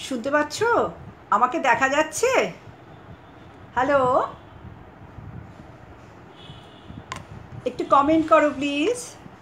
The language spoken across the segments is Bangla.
শুনতে পাচ্ছ? আমাকে দেখা যাচ্ছে? হ্যালো? একটু কমেন্ট করো প্লিজ।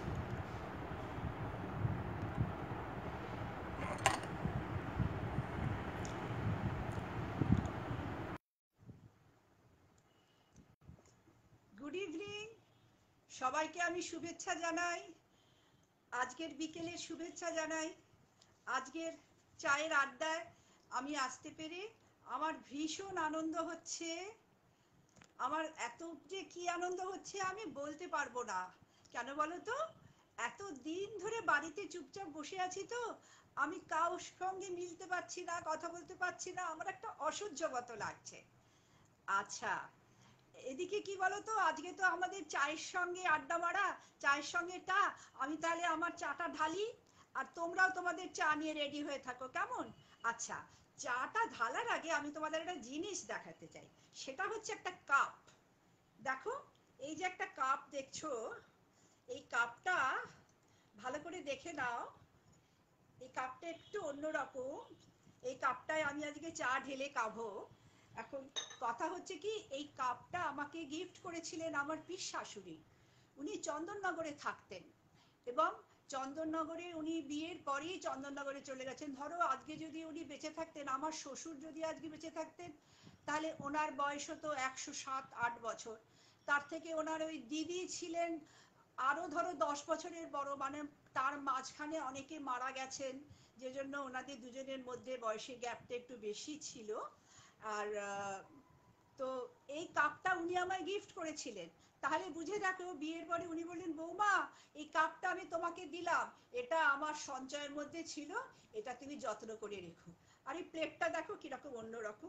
Good evening. সবাইকে আমি শুভেচ্ছা জানাই। আজকের বিকেলের শুভেচ্ছা জানাই। আজকের চায়ের আড্ডায় আমি আসতে পেরে আমার ভীষণ আনন্দ হচ্ছে। আমার এত যে কি আনন্দ হচ্ছে আমি বলতে পারবো না। কেন বলো তো? এত দিন ধরে বাড়িতে চুপচাপ বসে আছি তো, আমি কারোর সঙ্গে মিলতে পারছি না, কথা বলতে পারছি না, আমার একটা অসহ্য মতো লাগছে। আচ্ছা, এদিকে কি বলতো, আজকে তো আমাদের চায়ের সঙ্গে আড্ডা মারা, চায়ের সঙ্গে আমি তাহলে আমার চাটা ঢালি, আর তোমরাও তোমাদের চা নিয়ে রেডি হয়ে থাকো, কেমন? আচ্ছা, চাটা ঢালার আগে আমি তোমাদের একটা জিনিস দেখাতে চাই। সেটা হচ্ছে একটা কাপ। দেখো, এই যে একটা কাপ দেখছো, এই কাপটা ভালো করে দেখে নাও। এই কাপটা একটু অন্যরকম। এই কাপটায় আমি আজকে চা ঢেলে খাবো। এখন কথা হচ্ছে কি, এই কাপটা আমাকে গিফট করেছিলেন আমার পিস শাশুড়ি। উনি চন্দননগরে থাকতেন, এবং চন্দননগরে উনি বিয়ের পরেই চন্দননগরে চলে গেছেন। ধরো আজকে যদি উনি বেঁচে থাকতেন, আমার শ্বশুর যদি আজকে বেঁচে থাকতেন, তাহলে ওনার বয়স হতো 107-8 বছর। তার থেকে ওনার ওই দিদি ছিলেন আরো ধরো 10 বছরের বড়, মানে তার মাঝখানে অনেকে মারা গেছেন, যে জন্য ওনাদের দুজনের মধ্যে বয়সের গ্যাপটা একটু বেশি ছিল। আর তো এই কাপটা উনি আমায় গিফট করেছিলেন। তাহলে বুঝে দেখো, বিয়ের পরে উনি বললেন, বৌমা এই কাপটা আমি তোমাকে দিলাম, এটা আমার সঞ্চয়ের মধ্যে ছিল, এটা তুমি যত্ন করে রেখো। আর এই প্লেটটা দেখো কিরকম অন্যরকম,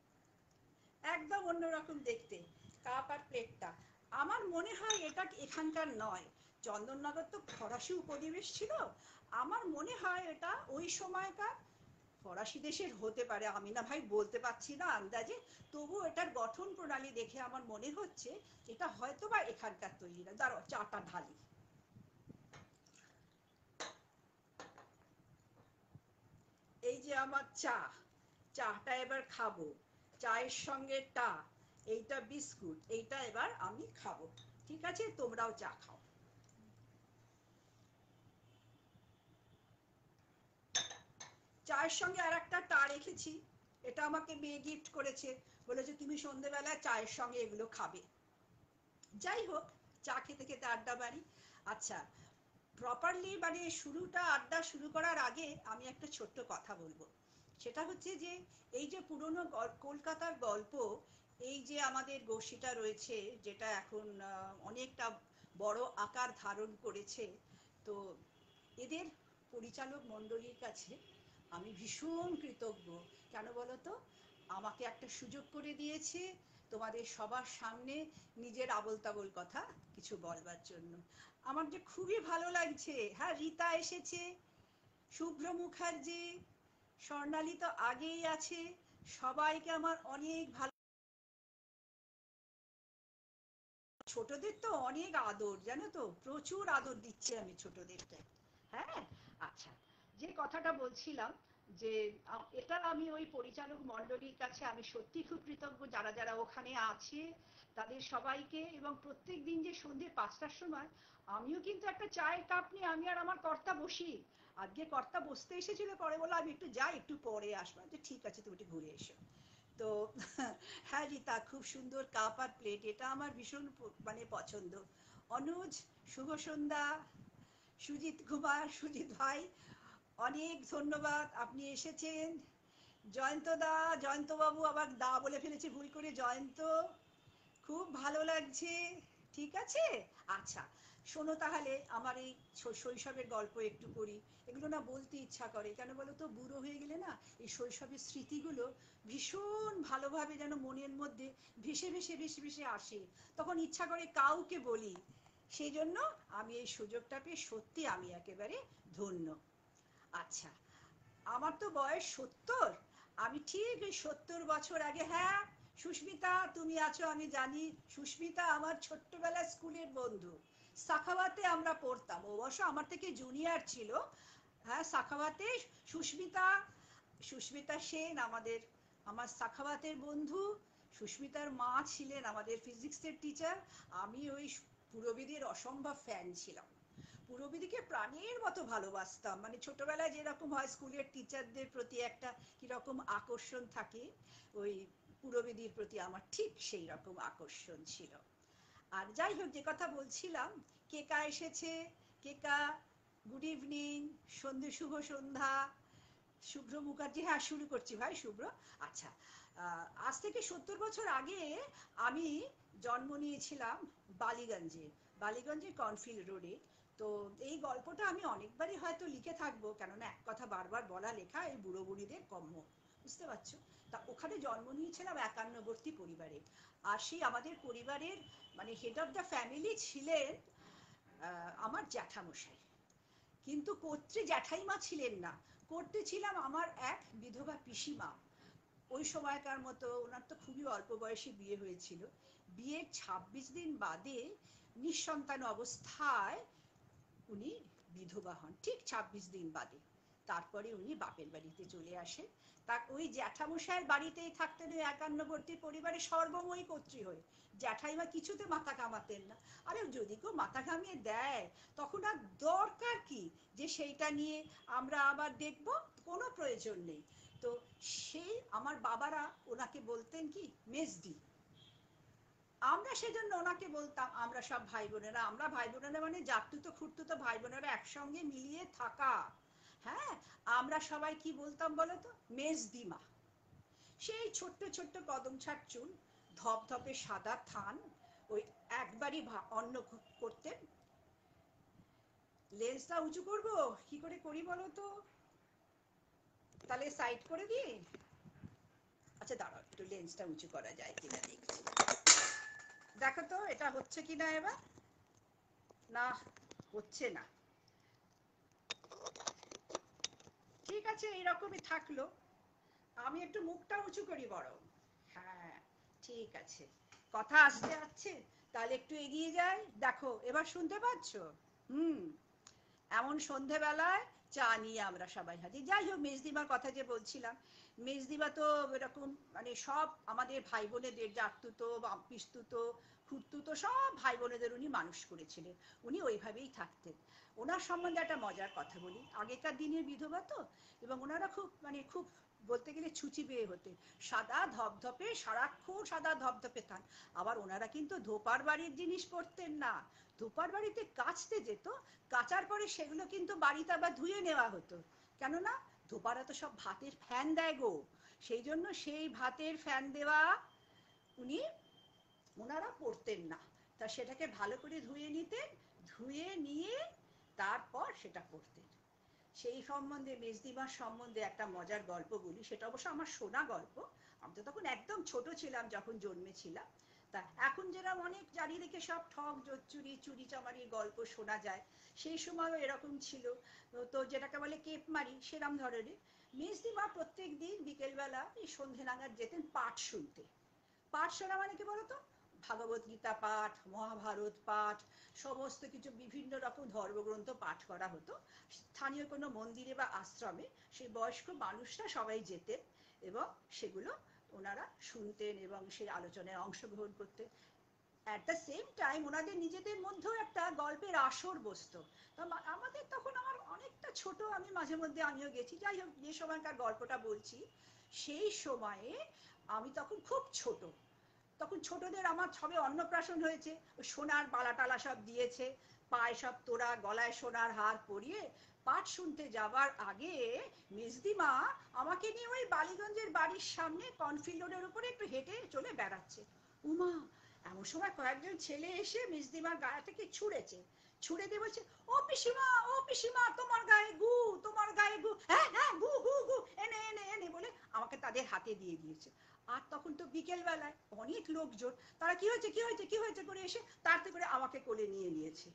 একদম অন্যরকম দেখতে, কাপ আর প্লেটটা। আমার মনে হয় এটা এখানকার নয়। চন্দননগর তো ফরাসি উপনিবেশ ছিল। আমার মনে হয় এটা ওই সময়কার ফরাসি দেশের হতে পারে, আমি না ভাই বলতে পারছি না আন্দাজে। তবু এটার গঠন প্রণালী দেখে আমার মনে হচ্ছে এটা হয়তো বা এখানকার তৈরি না। দাঁড়াও, চাটা ঢালি। এই যে আমার চা, চাটা এবার খাবো। চায়ের সঙ্গে এইটা বিস্কুট, এইটা এবার আমি খাবো। ঠিক আছে, তোমরাও চা খাও। চায়ের সঙ্গে আর একটা রেখেছি। এটা আমাকে মেয়ে গিফট করেছে, বলেছে তুমি সন্ধেবেলায় চায়ের সঙ্গে এগুলো খাবে। যাই হোক, চা খেতে খেতে আড্ডা মারি। আচ্ছা, প্রপারলি মানে আড্ডা শুরু করার আগে আমি একটা ছোট্ট কথা বলবো। সেটা হচ্ছে যে, এই যে পুরনো কলকাতার গল্প, এই যে আমাদের গোষ্ঠীটা রয়েছে, যেটা এখন অনেকটা বড় আকার ধারণ করেছে, তো এদের পরিচালক মণ্ডলীর কাছে আমি ভীষণ কৃতজ্ঞ। কেন বলো তো? আমাকে একটা সুযোগ করে দিয়েছে তোমাদের সবার সামনে নিজের আবোল তাবোল কথা কিছু বলবার জন্য। আমার যে খুবই ভালো লাগছে। হ্যাঁ, রীতা এসেছে, শুভ্র মুখার্জি, স্বর্ণালী তো আগেই আছে। সবাইকে আমার অনেক ভালো। ছোটদের তো অনেক আদর, জানো তো, প্রচুর আদর দিচ্ছি আমি ছোটদেরকে। হ্যাঁ। আচ্ছা, যে কথাটা বলছিলাম, যে এটা আমি ওই পরিচালক মণ্ডলীর কাছে আমি সত্যি খুব কৃতজ্ঞ, যারা যারা ওখানে আছে তাদের সবাইকে। এবং প্রত্যেক দিন যে সন্ধ্যে 5টার সময় আমিও কিন্তু একটা চায়ের কাপ নিয়ে আমি আর আমার কর্তা বসি। আজকে কর্তা বসতে এসেছিল, পরে বললো আমি একটু যাই, একটু পরে আসবো। যে ঠিক আছে, তুমি একটু ঘুরে এসো। তো হ্যাঁ রীতা, খুব সুন্দর কাপ আর প্লেট, এটা আমার ভীষণ মানে পছন্দ। অনুজ, শুভ সন্ধ্যা। সুজিত কুমার, সুজিত ভাই, অনেক ধন্যবাদ, আপনি এসেছেন। জয়ন্ত দা, জয়ন্ত বাবু আবার দা বলে ফেলেছে ভুল করে, জয়ন্ত, খুব ভালো লাগছে। ঠিক আছে। আচ্ছা, শোনো তাহলে আমার এই শৈশবের গল্প একটু করি। এগুলো না বলতে ইচ্ছা করে, কেন বলো তো, বুড়ো হয়ে গেলে না এই শৈশবের স্মৃতিগুলো ভীষণ ভালোভাবে যেন মনের মধ্যে ভেসে ভেসে ভেসে ভেসে আসে। তখন ইচ্ছা করে কাউকে বলি। সেই জন্য আমি এই সুযোগটা পেয়ে সত্যি আমি একেবারে ধন্য। আচ্ছা, আমার তো বয়স 70। আমি ঠিক ওই 70 বছর আগে, হ্যাঁ সুস্মিতা তুমি আছো আমি জানি। সুস্মিতা আমার ছোট্টবেলার স্কুলের বন্ধু। সাখাওয়াতে আমরা পড়তাম, ও অবশ্য আমার থেকে জুনিয়র ছিল। হ্যাঁ, সাখাওয়াতে সুস্মিতা সুস্মিতা সেন আমার সাখাওয়াতের বন্ধু, সুস্মিতার মা ছিলেন আমাদের ফিজিক্সের টিচার। আমি ওই পুরবিদের অসম্ভব ফ্যান ছিলাম। পুরবিদিকে প্রাণের মতো ভালোবাসতাম, মানে ছোটবেলায় যেরকম হয় স্কুলের টিচারদের প্রতি একটা কিরকম আকর্ষণ থাকে, ওই পুরবিদির প্রতি আমার ঠিক সেই রকম আকর্ষণ ছিল। আর যাই হোক, যে কথা বলছিলাম, কেকা এসেছে। কেকা, গুড ইভিনিং, সন্ধে, শুভ সন্ধ্যা। শুভ্র মুখার্জি, হ্যাঁ শুরু করছি ভাই শুভ্র। আচ্ছা, আজ থেকে 70 বছর আগে আমি জন্ম নিয়েছিলাম বালিগঞ্জে, বালিগঞ্জের কর্নফিল্ড রোডে। তো এই গল্পটা আমি অনেকবারই হয়তো লিখে থাকবো, কেননা এক কথা বারবার বলা লেখা এই বুড়ো বুড়িদের কম্য, বুঝতে পারছো। তা ওখানে জন্ম নিয়েছিলাম একান্নবর্তী পরিবারে। আর সেই আমাদের পরিবারের মানে হেড অফ দ্য ফ্যামিলি ছিলেন আমার জ্যাঠামশাই। কিন্তু কর্ত্রী জ্যাঠাইমা ছিলেন না, কর্ত্রী ছিলাম আমার এক বিধবা পিসিমা। ওই সময়কার মতো ওনার তো খুবই অল্প বয়সে বিয়ে হয়েছিল। বিয়ের 26 দিন বাদে নিঃসন্তান অবস্থায় উনি বিধবা হন, ঠিক 26 দিন বাদে। তারপরে উনি বাপের বাড়িতে চলে আসেন। তার ওই জ্যাঠামশাইয়ের বাড়িতেই থাকতেন ওই একান্নবর্তী পরিবারে সর্বময়ী কর্ত্রী হয়ে। জ্যাঠাইমা কিছুতে মাথা ঘামাতেন না। আরে যদি কেউ মাথা ঘামিয়ে দেয়, তখন আর দরকার কি যে সেইটা নিয়ে আমরা আবার দেখব, কোনো প্রয়োজন নেই। তো সেই আমার বাবারা ওনাকে বলতেন কি মেজদি। আমরা সেজন্য ওনাকে বলতাম, আমরা সব ভাই বোনেরা, আমরা ভাই বোনেরা মানে জাতুতো খুঁড়তুতো ভাই বোনেরা একসঙ্গে মিলিয়ে থাকা। হ্যাঁ, আমরা সবাই কি বলতাম বলতো, মেজদিমা। সেই ছোট্ট ছোট্ট কদম ছাট চুল, ধপধপে সাদা থান, ওই একবারই অন্ন করতেন। লেন্সটা উঁচু করব, কি করে করি বলো তো, তাহলে সাইড করে দিই। আচ্ছা দাঁড়াও, একটু লেন্সটা উঁচু করা যায় কিনা দেখছি। দেখো তো এটা হচ্ছে কিনা এবার। না, হচ্ছে না। ঠিক আছে, এইরকমই থাকলো। আমি একটু মুখটা উঁচু করি বরং। হ্যাঁ, ঠিক আছে। কথা আসতে আসছে, তাহলে একটু এগিয়ে যাই। দেখো এবার শুনতে পাচ্ছো? হুম। এমন সন্ধেবেলায় চা নিয়ে আমরা সবাই হাজির। যাই হোক, মেজদিমার কথা যে বলছিলাম, মেজদিমা তো এরকম মানে সব আমাদের ভাই বোনেদের জাতুতো পিস্তুতো খুঁড়তুতো সব ভাই বোনেদের উনি মানুষ করেছিলেন। উনি ওইভাবেই থাকতেন। ওনার সম্বন্ধে একটা মজার কথা বলি। আগেকার দিনের বিধবা তো, এবং ওনারা খুব মানে খুব বলতে গেলে ছুচি বেয়ে হতেন। সাদা ধপধপে, সারাক্ষণ সাদা ধপধপে থান। আবার ওনারা কিন্তু ধোপার বাড়ির জিনিস পরতেন না। ধোপার বাড়িতে কাচতে যেত, কাচার পরে সেগুলো কিন্তু বাড়িতে আবার ধুয়ে নেওয়া হতো। কেননা ধোপারা তো সব ভাতের ফ্যান দেয় গো, সেই জন্য সেই ভাতের ফ্যান দেওয়া উনি ওনারা পড়তেন না। তা সেটাকে ভালো করে ধুয়ে নিতেন, ধুয়ে নিয়ে তারপর সেটা পড়তেন। সেই সম্বন্ধে, মেজদিমার সম্বন্ধে একটা মজার গল্প বলি, সেটা অবশ্য আমার শোনা গল্প। আমি তো তখন একদম ছোট ছিলাম যখন জন্মেছিলাম। তা এখন যেরকম অনেক চারিদিকে সব ঠক জোচ্চুরি চুরি চামারির গল্প শোনা যায়, সেই সময়ও এরকম ছিল। তো যেটাকে বলে কেপমারি, সেরম ধরনের। মেজদিমা প্রত্যেক দিন বিকেলবেলা এই সন্ধে নাগাদ যেতেন পাঠ শুনতে। পাঠ শোনা মানে কি বলতো, ভাগবত গীতা পাঠ, মহাভারত পাঠ, সমস্ত কিছু বিভিন্ন রকম ধর্মগ্রন্থ পাঠ করা হতো। স্থানীয় কোনো মন্দিরে বা আশ্রমে সেই বয়স্ক মানুষরা সবাই যেতেন এবং সেগুলো ওনারা শুনতেন এবং সেই আলোচনায় অংশগ্রহণ করতেন। অ্যাট দ্য সেম টাইম ওনাদের নিজেদের মধ্যেও একটা গল্পের আসর বসতো। আমাদের তখন, আমার অনেকটা ছোট, আমি মাঝে মধ্যে আমিও গেছি। যাই হোক, যে সময়কার গল্পটা বলছি, সেই সময়ে আমি তখন খুব ছোট। তখন ছোটদের আমার সবে অন্নপ্রাশন হয়েছে, সোনার বালা টালা সব দিয়েছে, পায়ে সব তোড়া, গলায় সোনার হার পরিয়ে পাঠ শুনতে যাবার আগে মেজদিমা আমাকে নিয়ে ওই বালিগঞ্জের বাড়ির সামনে কর্নফিল্ড রোডের উপরে একটু হেঁটে চলে বেড়াচ্ছে। উমা, এমন সময় কয়েকজন ছেলে এসে মেজদিমার গায়ে থেকে ছুঁড়েছে। ছুঁড়ে দিয়ে বলছে, ও পিসিমা, ও পিসিমা, তোমার গায়ে গু, তোমার গায়ে গু, হ্যাঁ হ্যাঁ গু গু গু, এনে এনে এনে বলে আমাকে তাদের হাতে দিয়ে দিয়েছে। আর তখন তো বিকেল বেলায় অনেক লোকজন, তারা কি হয়েছে কি হয়েছে কি হয়েছে করে এসে তাড়াতাড়ি করে আমাকে কোলে নিয়ে নিয়েছে।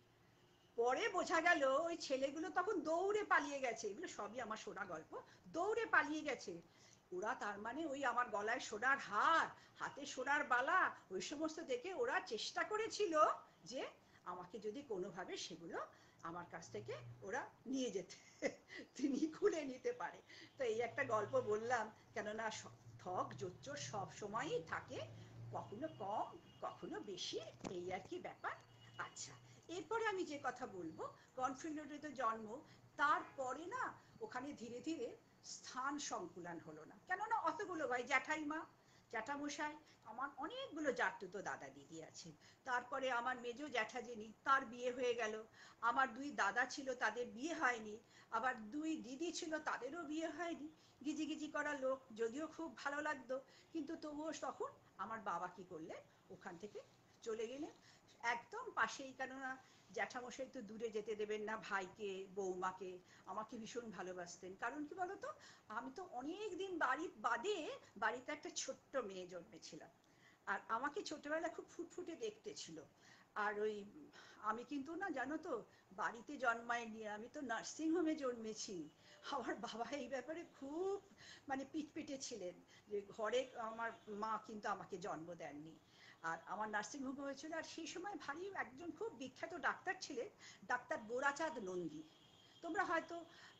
পরে বোঝা গেল ওই ছেলেগুলো তখন দৌড়ে পালিয়ে গেছে। এগুলো সবই আমার শোনা গল্প। দৌড়ে পালিয়ে গেছে ওরা। তার মানে ওই আমার গলায় সোনার হার, হাতে সোনার বালা, ওই সমস্ত দেখে ওরা চেষ্টা করেছিল যে আমাকে যদি কোনোভাবে সেগুলো আমার কাছ থেকে ওরা নিয়ে যেতে তিনি খুলে নিতে পারে। তো এই একটা গল্প বললাম, কেননা ঠক জোচ্চোর সব সময়ই থাকে, কখনো কম কখনো বেশি, এই আর কি ব্যাপার। আচ্ছা, এরপরে আমি যে কথা বলবো, কনফিডেন্টে তো জন্ম, তারপরে না ওখানে ধীরে ধীরে স্থান সংকুলান হলো না, কেননা অতগুলো ভাই, জ্যাঠাইমা, জ্যাঠামশাই, আমার অনেকগুলো জাটতুতো দাদা দিদি আছে, তারপরে আমার মেজো জ্যাঠা যিনি তার বিয়ে হয়ে গেল, আমার দুই দাদা ছিল তাদের বিয়ে হয়নি, আবার দুই দিদি ছিল তাদেরও বিয়ে হয়নি। গিজি গিজি করা লোক, যদিও খুব ভালো লাগতো, কিন্তু তবুও তখন আমার বাবা কি করলেন, ওখান থেকে চলে গেলেন একদম পাশেই, কেননা জ্যাঠামশাই তো দূরে যেতে দেবেন না ভাইকে বৌমাকে। আমাকে ভীষণ ভালোবাসতেন, কারণ কি বলতো, আমি তো অনেক দিন বাড়ি বাদে বাড়িতে একটা ছোট্ট মেয়ে জন্মেছিলাম, আর আমাকে ছোটবেলা খুব ফুটফুটে দেখতে ছিল। আর ওই আমি কিন্তু না জানো তো, বাড়িতে জন্মাইনি, আমি তো নার্সিং হোমে জন্মেছি। আমার বাবা এই ব্যাপারে খুব মানে পিটপিটে ছিলেন, যে ঘরে আমার মা কিন্তু আমাকে জন্ম দেননি। আর আমার নার্সিং হোম হয়েছিল, আর সেই সময় ভারী একজন খুব বিখ্যাত ডাক্তার ছিলেন, ডাক্তার গোরাচাঁদ নন্দী। তোমরা হয়তো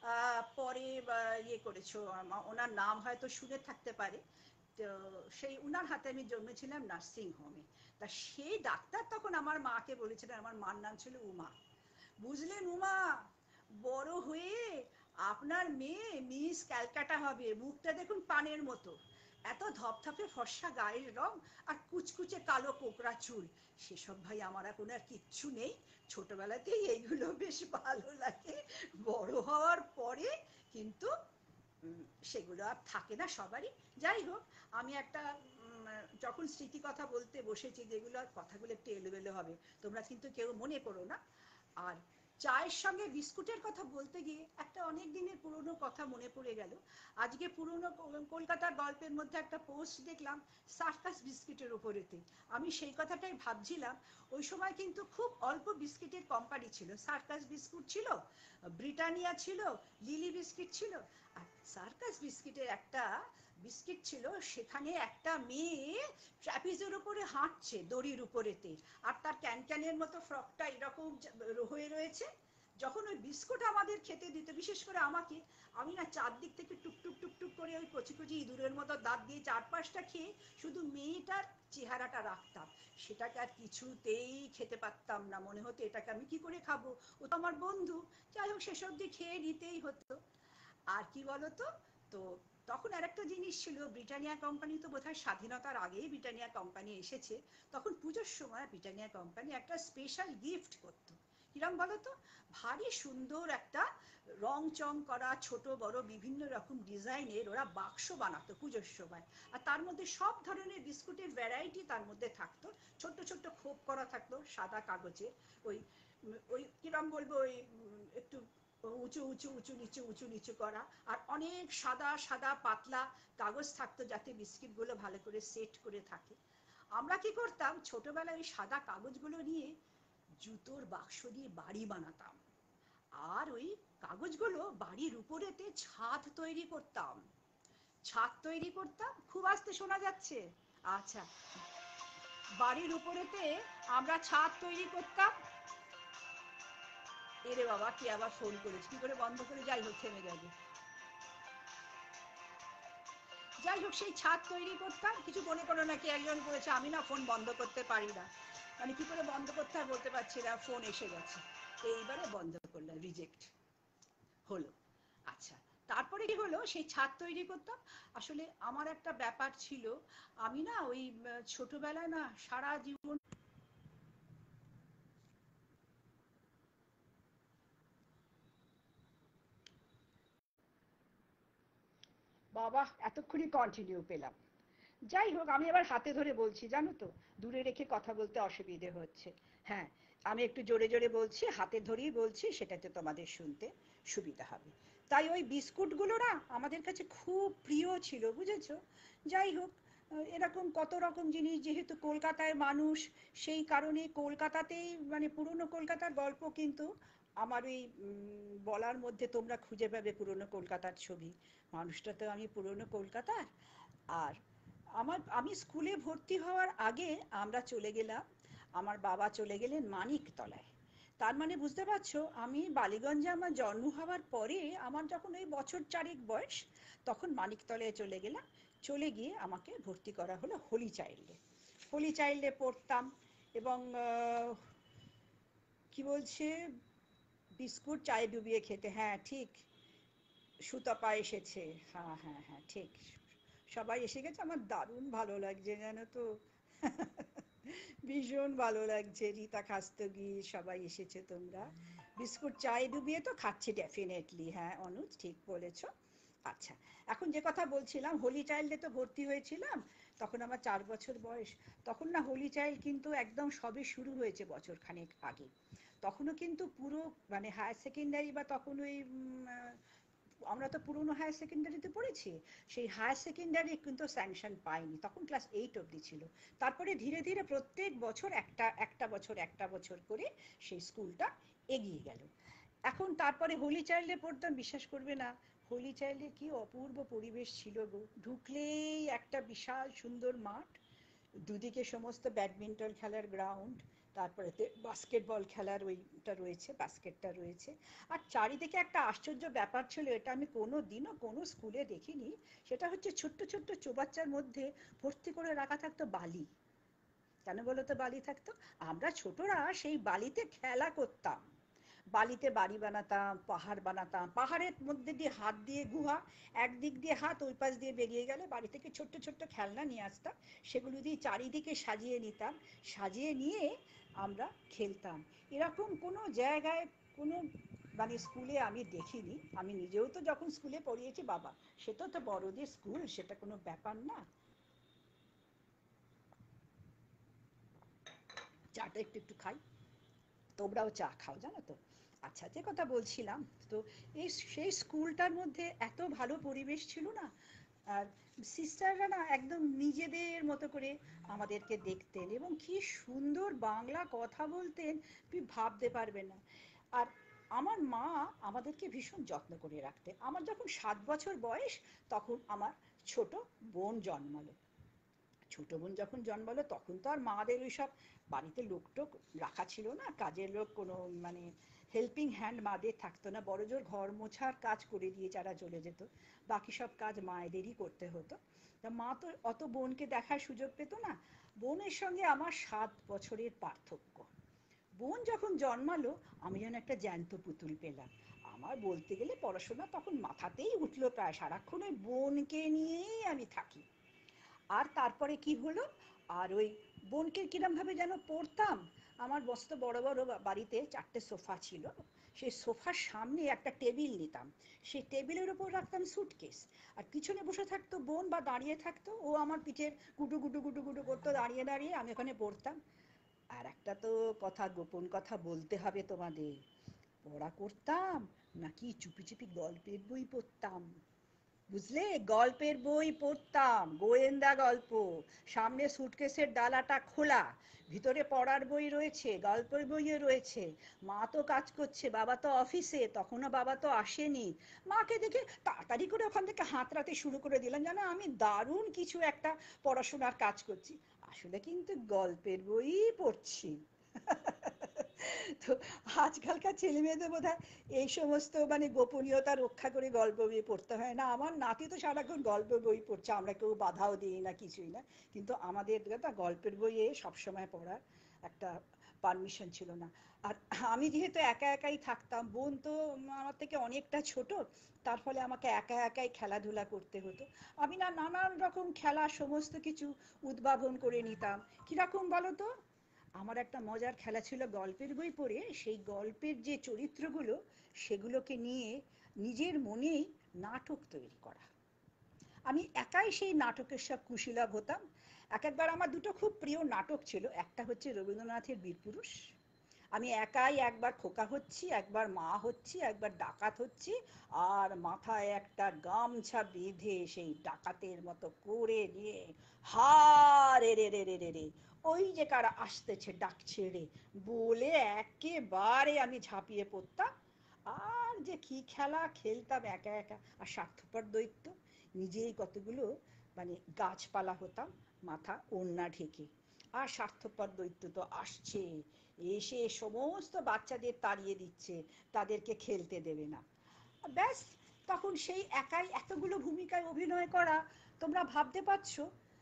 পরে ইয়ে করেছো, ওনার নাম হয়তো শুনে থাকতে পারে। তো সেই উনার হাতে আমি জন্মেছিলাম নার্সিং হোমে। তা সেই ডাক্তার তখন আমার মাকে বলেছিলেন, আমার মার নাম ছিল উমা, বুঝলেন উমা, বড় হয়ে আপনার মেয়ে মিস ক্যালকাটা হবে, মুখটা দেখুন পানের মতো, এত ধপধপে ফর্সা গায়ের রং, আর কুচকুচে কালো কোকড়া চুল। সেসব ভাই আমার এখন আর কিচ্ছু নেই, ছোটবেলাতেই এইগুলো বেশ ভালো লাগে, বড় হওয়ার পরে কিন্তু সেগুলো আর থাকে না সবারই। যাই হোক, আমি একটা যখন স্মৃতি কথা বলতে বসেছি, যেগুলো কথাগুলো একটু এলোমেলো হবে, তোমরা কিন্তু কেউ মনে করো না। আর চায়ের সঙ্গে বিস্কুটের কথা বলতে গিয়ে একটা অনেক দিনের পুরনো কথা মনে পড়ে গেল। আজকে পুরনো কলকাতার গল্পের মধ্যে একটা পোস্ট দেখলাম সার্কাস বিস্কিটের উপরেতে। আমি সেই কথাটাই ভাবছিলাম, ওই সময় কিন্তু খুব অল্প বিস্কিটের কোম্পানি ছিল, সার্কাস বিস্কুট ছিল, ব্রিটানিয়া ছিল, লিলি বিস্কিট ছিল, আর সার্কাস বিস্কিটের একটা বিস্কিট ছিল, সেখানে একটা মেয়ে ট্র্যাপিজের উপরে হাঁটছে দড়ির উপরেতে, আর তার ক্যানক্যানের মতো ফ্রকটা এরকম হয়ে রয়েছে। যখন ওই বিস্কুট আমাদের খেতে দিত, বিশেষ করে আমাকে, আমি না চারদিক থেকে টুকটুক টুকটুক করে ওই কচি কচি ইঁদুরের মতো দাঁত দিয়ে চার পাঁচটা খেয়ে শুধু মেয়েটার চেহারাটা রাখতাম, সেটাকে আর কিছুতেই খেতে পারতাম না, মনে হতো এটাকে আমি কি করে খাবো, ও তো আমার বন্ধু। যাই হোক, সেসব দিয়ে খেয়ে নিতেই হতো। আর কি বলতো, তো তখন আরেকটা জিনিস ছিল, ব্রিটানিয়া কোম্পানি তো বোধহয় স্বাধীনতার আগেই ব্রিটানিয়া কোম্পানি এসেছে, তখন পুজোর সময় ব্রিটানিয়া কোম্পানি একটা স্পেশাল গিফট করতো। কিরম বলতো, ভারী সুন্দর একটা রং চং করা ছোট বড় বিভিন্ন রকম ডিজাইনের ওরা বাক্স বানাতো পুজোর সময়, আর তার মধ্যে সব ধরনের বিস্কুটের ভ্যারাইটি তার মধ্যে থাকতো, ছোট্ট ছোট্ট খোপ করা থাকতো সাদা কাগজে, ওই ওই কিরম বলবো, ওই একটু উঁচু উঁচু উঁচু নিচু উঁচু নিচু করা, আর অনেক সাদা সাদা পাতলা কাগজ থাকতো, যাতে বিস্কিটগুলো ভালো করে সেট করে থাকে। আমরা কি করতাম ছোটবেলায়, ওই সাদা কাগজগুলো নিয়ে জুতোর বাক্স দিয়ে বাড়ি বানাতাম, আর ওই কাগজগুলো বাড়ির উপরেতে ছাদ তৈরি করতাম। ছাদ তৈরি করতাম, খুব আস্তে শোনা যাচ্ছে। আচ্ছা, বাড়ির উপরেতে আমরা ছাদ তৈরি করতাম। এরে বাবা, কে আবার ফোন করেছে, কি করে বন্ধ করে, যাই হোক থেমে যাবে। যাই হোক, সেই ছাদ তৈরি করতাম, কিছু মনে করো না, কি একজন করেছে, আমি না ফোন বন্ধ করতে পারি না, মানে কি করে বন্ধ করতে হয় বলতে পারছি না, ফোন এসে গেছে, এইবারে বন্ধ করলাম, রিজেক্ট হলো। আচ্ছা, তারপরে কি হলো, সেই ছাদ তৈরি করতাম। আসলে আমার একটা ব্যাপার ছিল, আমি না ওই ছোটবেলায় না সারা জীবন, বাবা এতক্ষণই কন্টিনিউ পেলাম। যাই হোক, আমি আবার হাতে ধরে বলছি জানো তো, দূরে রেখে কথা বলতে অসুবিধে হচ্ছে। হ্যাঁ, আমি একটু জোরে জোরে বলছি, হাতে ধরেই বলছি, সেটাতে তোমাদের শুনতে সুবিধা হবে। তাই ওই বিস্কুটগুলো না আমাদের কাছে খুব প্রিয় ছিল, বুঝেছো। যাই হোক, এরকম কত রকম জিনিস, যেহেতু কলকাতায় মানুষ, সেই কারণে কলকাতাতেই, মানে পুরনো কলকাতার গল্প কিন্তু আমার ওই বলার মধ্যে তোমরা খুঁজে পাবে পুরনো কলকাতার ছবি। মানুষটা তো আমি পুরনো কলকাতার। আর আমি স্কুলে ভর্তি হওয়ার আগে আমরা চলে গেলাম, আমার বাবা চলে গেলেন মানিকতলায়। তার মানে বুঝতে পারছো, আমি বালিগঞ্জে আমার জন্ম হওয়ার পরে আমার যখন ওই বছর চারেক বয়স, তখন মানিকতলায় চলে গেলাম। চলে গিয়ে আমাকে ভর্তি করা হলো হোলি চাইল্ডে। হোলি চাইল্ডে পড়তাম। এবং কি বলছে, বিস্কুট চায়ে ডুবিয়ে খেতে, হ্যাঁ ঠিক। সুতপা এসেছে, হ্যাঁ হ্যাঁ হ্যাঁ ঠিক। সবাই এসে গেছে, আমার দারুণ ভালো লাগছে জানো তো। ভীষণ ভালো লাগছে, রীতা খাস্তগি সবাই এসেছে তোমরা। বিস্কুট চায়ে ডুবিয়ে তো খাচ্ছি ডেফিনেটলি, হ্যাঁ অনুজ ঠিক বলেছো। আচ্ছা, এখন যে কথা বলছিলাম, হোলি চাইল্ডে তো ভর্তি হয়েছিলাম, তখন আমার 4 বছর বয়স। তখন না হোলি চাইল্ড কিন্তু একদম সবে শুরু হয়েছে বছর খানেক আগে। তখনও কিন্তু পুরো মানে হায়ার সেকেন্ডারি বা তখন ওই আমরা তো পুরনো হায়ার সেকেন্ডারিতে পড়েছি, সেই হায়ার সেকেন্ডারি কিন্তু স্যাংশন পাইনি, তখন ক্লাস 8 অবধি ছিল। তারপরে ধীরে ধীরে প্রত্যেক বছর একটা বছর করে সেই স্কুলটা এগিয়ে গেল। এখন তারপরে হোলি চাইল্ডে পড়তাম, বিশ্বাস করবে না, হোলি চাইল্ডে কি অপূর্ব পরিবেশ ছিল গো। ঢুকলেই একটা বিশাল সুন্দর মাঠ, দুদিকে সমস্ত ব্যাডমিন্টন খেলার গ্রাউন্ড, তারপরে বাস্কেটবল খেলার ওইটা রয়েছে, বাস্কেটটা রয়েছে। আর চারিদিকে একটা আশ্চর্য ব্যাপার ছিল, এটা আমি কোনো দিনও কোনো স্কুলে দেখিনি। সেটা হচ্ছে ছোট্ট ছোট্ট চৌবাচ্চার মধ্যে ভর্তি করে রাখা থাকতো বালি। কেন বলো তো বালি থাকতো? আমরা ছোটরা সেই বালিতে খেলা করতাম। বালিতে বাড়ি বানাতাম, পাহাড় বানাতাম, পাহাড়ের মধ্যে দিয়ে হাত দিয়ে গুহা, একদিক দিয়ে হাত ওই পাশ দিয়ে বেরিয়ে গেলে বাড়ি থেকে ছোট্ট ছোট্ট খেলনা নিয়ে আসতাম। সেগুলো দিয়ে চারিদিকে সাজিয়ে নিতাম। সাজিয়ে নিয়ে আমরা খেলতাম। এরকম কোনো জায়গায় কোনো মানে স্কুলে আমি দেখিনি। আমি নিজেও তো যখন স্কুলে পড়িয়েছি বাবা, সেটা তো বড়দের স্কুল, সেটা কোনো ব্যাপার না। চাটা একটু একটু খাই, তোমরাও চা খাও জানো তো। আচ্ছা, যে কথা বলছিলাম, তো এই সেই স্কুলটার মধ্যে এত ভালো পরিবেশ ছিল না। আর সিস্টাররা না একদম নিজেদের মতো করে আমাদেরকে দেখতেন, এবং কি সুন্দর বাংলা কথা বলতেন, তুমি ভাবতে পারবে না। আর আমার মা আমাদেরকে ভীষণ যত্ন করে রাখতেন। আমার যখন 7 বছর বয়স, তখন আমার ছোট বোন জন্মালো। ছোট বোন যখন জন্মালো, তখন তো আর মাদের ওইসব বাড়িতে লোক টোক রাখা ছিল না, কাজের লোক কোনো মানে হেল্পিং হ্যান্ড মাদের থাকতো না। বড় জোর ঘর মোছার কাজ করে দিয়ে যারা চলে যেত, বাকি সব কাজ মায়েদেরই করতে হতো। তা মা তো অত বোনকে দেখার সুযোগ পেত না। বোনের সঙ্গে আমার 7 বছরের পার্থক্য। বোন যখন জন্মালো, আমি যেন একটা জ্যান্ত পুতুল পেলাম। আমার বলতে গেলে পড়াশোনা তখন মাথাতেই উঠলো, প্রায় সারাক্ষণ ওই বোনকে নিয়েই আমি থাকি। আর তারপরে কি হলো, আর ওই বোনকে কিরম ভাবে যেন পড়তাম। আমার মস্ত বড় বড় বাড়িতে 4টে সোফা ছিল, সেই সোফার সামনে একটা টেবিল নিতাম, সেই টেবিলের উপর রাখতাম সুটকেস। আর পিছনে বসে থাকতো বোন বা দাঁড়িয়ে থাকতো, ও আমার পিঠের গুটু গুটু গুটু গুটু করতো দাঁড়িয়ে দাঁড়িয়ে, আমি ওখানে পড়তাম। আর একটা তো কথা, গোপন কথা বলতে হবে তোমাদের, পড়া করতাম নাকি চুপি চুপি গল্পের বই পড়তাম। বুঝলে, গল্পের বই পড়তাম, গোয়েন্দা গল্প। সামনে সুটকেসের ডালাটা খোলা, ভিতরে পড়ার বই রয়েছে, গল্পের বইও রয়েছে। মা তো কাজ করছে, বাবা তো অফিসে, তখনও বাবা তো আসেনি। মাকে দেখে তাড়াতাড়ি করে ওখান থেকে হাতড়াতে শুরু করে দিলাম, জানো আমি দারুণ কিছু একটা পড়াশোনার কাজ করছি। আসলে কিন্তু গল্পের বই পড়ছি। তো আজকালকার ছেলে মেয়েদের বোধহয় এই সমস্ত মানে গোপনীয়তা রক্ষা করে গল্প বই পড়তে হয় না। আমার নাতি তো সারাক্ষণ গল্প বই পড়ছে, আমরা কেউ বাধাও দিই না, কিছুই না। কিন্তু আমাদের একটা গল্পের বইয়ে সবসময় পড়ার একটা পারমিশন ছিল না। আর আমি যেহেতু একা একাই থাকতাম, বোন তো আমার থেকে অনেকটা ছোট, তার ফলে আমাকে একা একাই খেলাধুলা করতে হতো। আমি না নানান রকম খেলা সমস্ত কিছু উদ্ভাবন করে নিতাম। কিরকম বলো তো, আমার একটা মজার খেলা ছিল, গল্পের বই পড়ে সেই গল্পের যে চরিত্রগুলো, সেগুলোকে নিয়ে নিজের মনেই নাটক তৈরি করা। আমি একাই সেই নাটকের সব কুশীলব হতাম। এক একবার আমার দুটো খুব প্রিয় নাটক ছিল, একটা হচ্ছে রবীন্দ্রনাথের বীরপুরুষ। আমি একাই একবার খোকা হচ্ছি, একবার মা হচ্ছি, একবার ডাকাত হচ্ছি। আর মাথায় একটা গামছা বেঁধে সেই ডাকাতের মতো করে নিয়ে, হা রে রে রে রে রে রে, ওই যে কারা আসতেছে ডাকছে রে বলে একেবারে আমি ঝাঁপিয়ে পড়তাম। আর যে কি খেলা খেলতাম একা একা। আর স্বার্থপর দৈত্য, নিজেই কতগুলো মানে গাছপালা হতাম, মাথা ওড়না ঢেকে। আর স্বার্থপর দৈত্য তো আসছে, এসে সমস্ত বাচ্চাদের তাড়িয়ে দিচ্ছে, তাদেরকে খেলতে দেবে না। ব্যাস, তখন সেই একাই এতগুলো ভূমিকায় অভিনয় করা, তোমরা ভাবতে পারছো।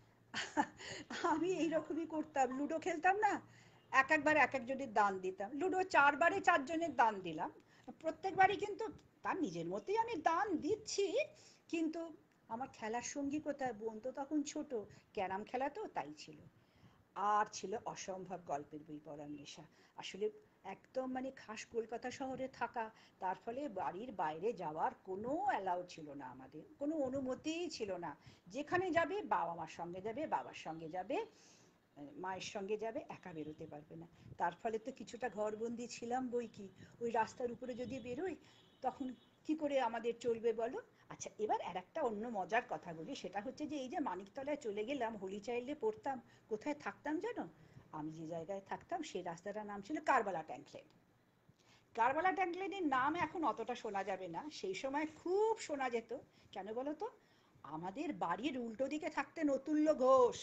আমি এইরকমই করতাম, লুডো খেলতাম না, একবার এক একজনের দান দিতাম, লুডো 4 বারে 4 জনের দান দিলাম। প্রত্যেকবারই কিন্তু তার নিজের মতোই আমি দান দিচ্ছি, কিন্তু আমার খেলার সঙ্গী কোথায়, বোন তো তখন ছোট, ক্যারাম খেলা তো তাই ছিল। আর ছিল অসম্ভব গল্পের বই পড়ার নেশা। আসলে একদম মানে খাস কলকাতা শহরে থাকা, তার ফলে বাড়ির বাইরে যাওয়ার কোনো অ্যালাউ ছিল না, আমাদের কোনো অনুমতিই ছিল না। যেখানে যাবে বাবা মার সঙ্গে যাবে, বাবার সঙ্গে যাবে, মায়ের সঙ্গে যাবে, একা বেরোতে পারবে না। তার ফলে তো কিছুটা ঘরবন্দি ছিলাম বই কি। ওই রাস্তার উপরে যদি বেরোই, তখন কি করে আমাদের চলবে বলো? আচ্ছা, এবার আর একটা অন্য মজার কথা বলি, সেটা হচ্ছে যে এই যে মানিকতলায় চলে গেলাম, হোলি চাইল্ডে পড়তাম, কোথায় থাকতাম জানো? আমি যে জায়গায় থাকতাম সেই রাস্তাটার নাম ছিল কারবালা ট্যাঙ্কলেন। কারবালা ট্যাঙ্কলেনের নাম এখন অতটা শোনা যাবে না, সেই সময় খুব শোনা যেত। কেন বলো তো? আমাদের বাড়ির উল্টো দিকে থাকতেন অতুল্য ঘোষ।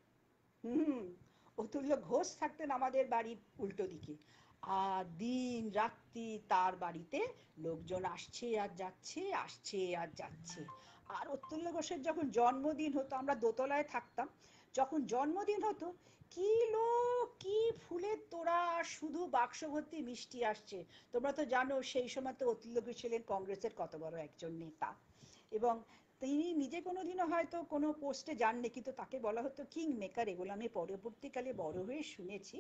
হুম, অতুল্য ঘোষ থাকতেন আমাদের বাড়ির উল্টো দিকে। আর দিন রাত্রি তার বাড়িতে লোকজন আসছে আর যাচ্ছে, আসছে আর যাচ্ছে। আর অতুল্য ঘোষের যখন জন্মদিন হতো, আমরা দোতলায় থাকতাম, যখন জন্মদিন হতো, কি লোক, কি ফুলের তোড়া, শুধু বাক্স ভর্তি মিষ্টি আসছে। তোমরা তো জানো সেই সময় তো অতুল্য ঘোষ ছিলেন কংগ্রেসের কত বড় একজন নেতা, এবং তিনি নিজে কোনোদিনও হয়তো কোনো পোস্টে যাননি, কিন্তু তাকে বলা হতো কিং মেকার, এগুলো আমি পরবর্তীকালে বড় হয়ে শুনেছি।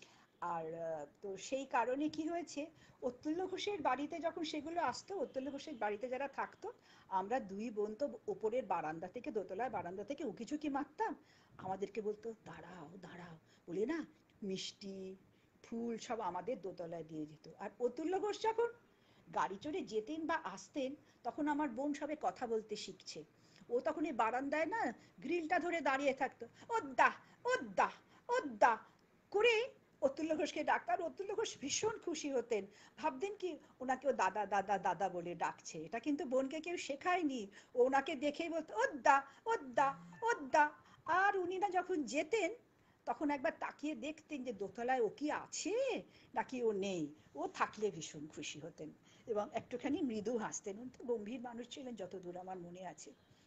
আর তো সেই কারণে কি হয়েছে, অতুল্য ঘোষের বাড়িতে যখন সেগুলো আসতো, অতুল্য ঘোষের বাড়িতে যারা থাকতো, আমরা দুই বোন তো ওপরের বারান্দা থেকে, দোতলার বারান্দা থেকে উকিঝুঁকি মারতাম। আমাদেরকে বলতো দাঁড়াও দাঁড়াও বলে না, মিষ্টি ফুল সব আমাদের দোতলায় দিয়ে যেত। আর অতুল্য ঘোষ যখন গাড়ি চড়ে যেতেন বা আসতেন, তখন আমার বোন সবে কথা বলতে শিখছে, ও তখন এই বারান্দায় না গ্রিলটা ধরে দাঁড়িয়ে থাকতো, ওদ্দা ওদ্দা ওদ্দা করে অতুল্য ঘোষকে ডাকতাম। অতুল্য ঘোষ ভীষণ খুশি হতেন, ভাবতেন কি ওনাকে ও দাদা দাদা দাদা বলে ডাকছে, এটা কিন্তু বোনকে কেউ শেখায়নি। ও ওনাকে দেখেই বলতো ওদ্দা ওদ্দা ওদ্দা। আর উনি না যখন যেতেন, তখন একবার তাকিয়ে দেখতেন যে দোতলায় ও কি আছে নাকি ও নেই। ও থাকলে ভীষণ খুশি হতেন এবং একটুখানি মৃদু হাসতেন। উনি তো গম্ভীর মানুষ ছিলেন যতদূর আমার মনে আছে।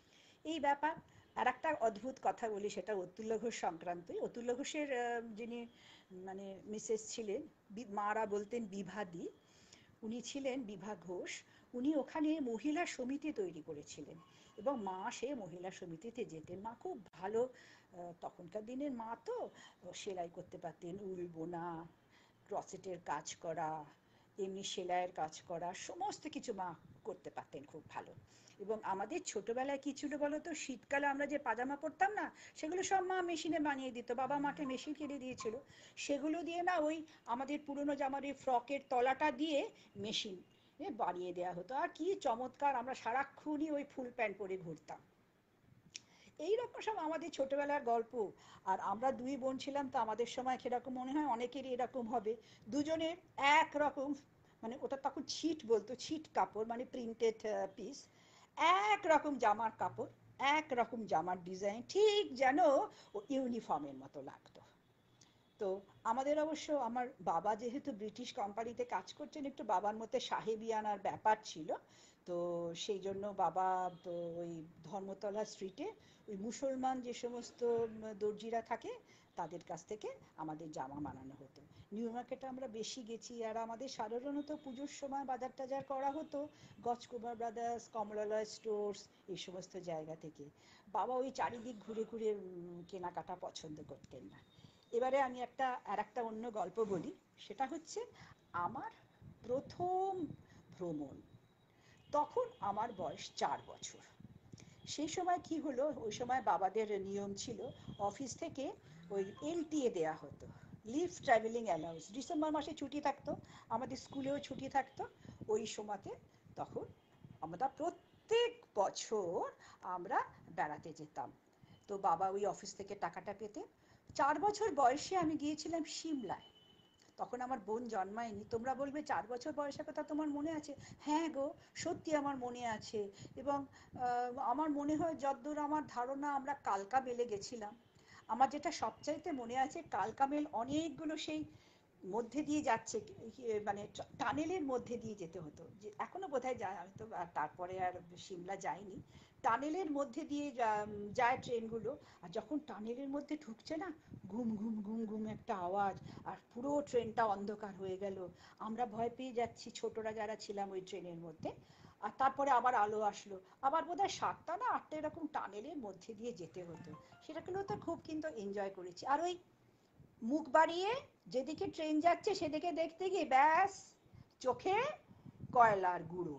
এই ব্যাপার। আর একটা অদ্ভুত কথা বলি, সেটা অতুল্য ঘোষ সংক্রান্তই। অতুল্য ঘোষের যিনি মানে মিসেস ছিলেন, মারা বলতেন বিভাদি, উনি ছিলেন বিভা ঘোষ। উনি ওখানে মহিলা সমিতি তৈরি করেছিলেন এবং মা সে মহিলা সমিতিতে যেতেন। মা খুব ভালো, তখনকার দিনের মা তো সেলাই করতে পারতেন, উল বোনা, ক্রসেটের কাজ করা, এমনি সেলাইয়ের কাজ করা, সমস্ত কিছু মা করতে পারতেন খুব ভালো। এবং আমাদের ছোটবেলায় কি ছিল বলতো, শীতকালে আমরা যে পাজামা পরতাম না, সেগুলো সব মা মেশিনে বানিয়ে দিত, বাবা মাকে মেশিন কিনে দিয়েছিল। সেগুলো দিয়ে না ওই আমাদের পুরনো জামার ওই ফ্রকের তলাটা দিয়ে মেশিন বানিয়ে দেওয়া হতো। আর কি চমৎকার, আমরা সারাক্ষণই ওই ফুল প্যান্ট পরে ঘুরতাম। এইরকম সব আমাদের ছোটবেলার গল্প। আর আমরা দুই বোন ছিলাম, তো আমাদের সময় কিরকম মনে হয় অনেকেরই এরকম হবে, দুজনের একরকম, মানে ওটা তখন ছিট বলতো, ছিট কাপড় মানে প্রিন্টেড পিস, একরকম জামার কাপড়, একরকম জামার ডিজাইন, ঠিক যেন ও ইউনিফর্মের মতো লাগতো। তো আমাদের অবশ্য, আমার বাবা যেহেতু ব্রিটিশ কোম্পানিতে কাজ করছেন, একটু বাবার মধ্যে সাহেবিয়ানার ব্যাপার ছিল। তো সেই জন্য বাবা ওই ধর্মতলা স্ট্রিটে ওই মুসলমান যে সমস্ত দর্জিরা থাকে, তাদের কাছ থেকে আমাদের জামা বানানো হতো। নিউ মার্কেটে আমরা বেশি গেছি। আর আমাদের সাধারণত পুজোর সময় বাজার টাজার করা হতো গজকুমার ব্রাদার্স, কমলালয় স্টোর্স, এই সমস্ত জায়গা থেকে। বাবা ওই চারিদিক ঘুরে ঘুরে কেনাকাটা পছন্দ করতেন না। এবারে আমি আর একটা অন্য গল্প বলি, সেটা হচ্ছে আমার প্রথম ভ্রমণ। তখন আমার বয়স 4 বছর। সেই সময় কি হলো, ওই সময় বাবাদের নিয়ম ছিল, অফিস থেকে ওই এলটিএ দেয়া হতো, লিভ ট্রাভেলিং অ্যালাউন্স। ডিসেম্বর মাসে ছুটি থাকতো, আমাদের স্কুলেও ছুটি থাকতো ওই সময়তে। তখন আমরা প্রত্যেক বছর আমরা বেড়াতে যেতাম। তো বাবা ওই অফিস থেকে টাকাটা পেতে। 4 বছর বয়সে আমি গিয়েছিলাম সিমলায়। তখন আমার বোন জন্মায়নি। তোমরা বলবে 4 বছর বয়সের কথা তোমার মনে আছে? হ্যাঁ গো, সত্যি আমার মনে আছে। এবং আমার মনে হয় যতদূর আমার ধারণা, আমরা কালকা মেলে গেছিলাম। আমার যেটা সবচাইতে মনে আছে, কালকা মেল অনেকগুলো সেই মধ্যে দিয়ে যাচ্ছে, মানে টানেলের মধ্যে দিয়ে যেতে হতো, যে এখনো বোধহয় যায়, আমি তো তারপরে আর সিমলা যাইনি। টানেলের মধ্যে দিয়ে যায় ট্রেনগুলো। আর যখন টানেলের মধ্যে ঢুকছে না, ঘুম ঘুম ঘুম ঘুম একটা আওয়াজ, আর পুরো ট্রেনটা অন্ধকার হয়ে গেল। আমরা ভয় পেয়ে যাচ্ছি ছোটরা যারা ছিলাম ওই ট্রেনের মধ্যে। আর তারপরে আবার আলো আসলো, আবার বোধহয় 7টা না 8টা এরকম টানেলের মধ্যে দিয়ে যেতে হতো। সেটাগুলো তো খুব কিন্তু এনজয় করেছি। আর ওই মুখ বাড়িয়ে যেদিকে ট্রেন যাচ্ছে সেদিকে দেখতে গিয়ে ব্যাস চোখে কয়লার গুঁড়ো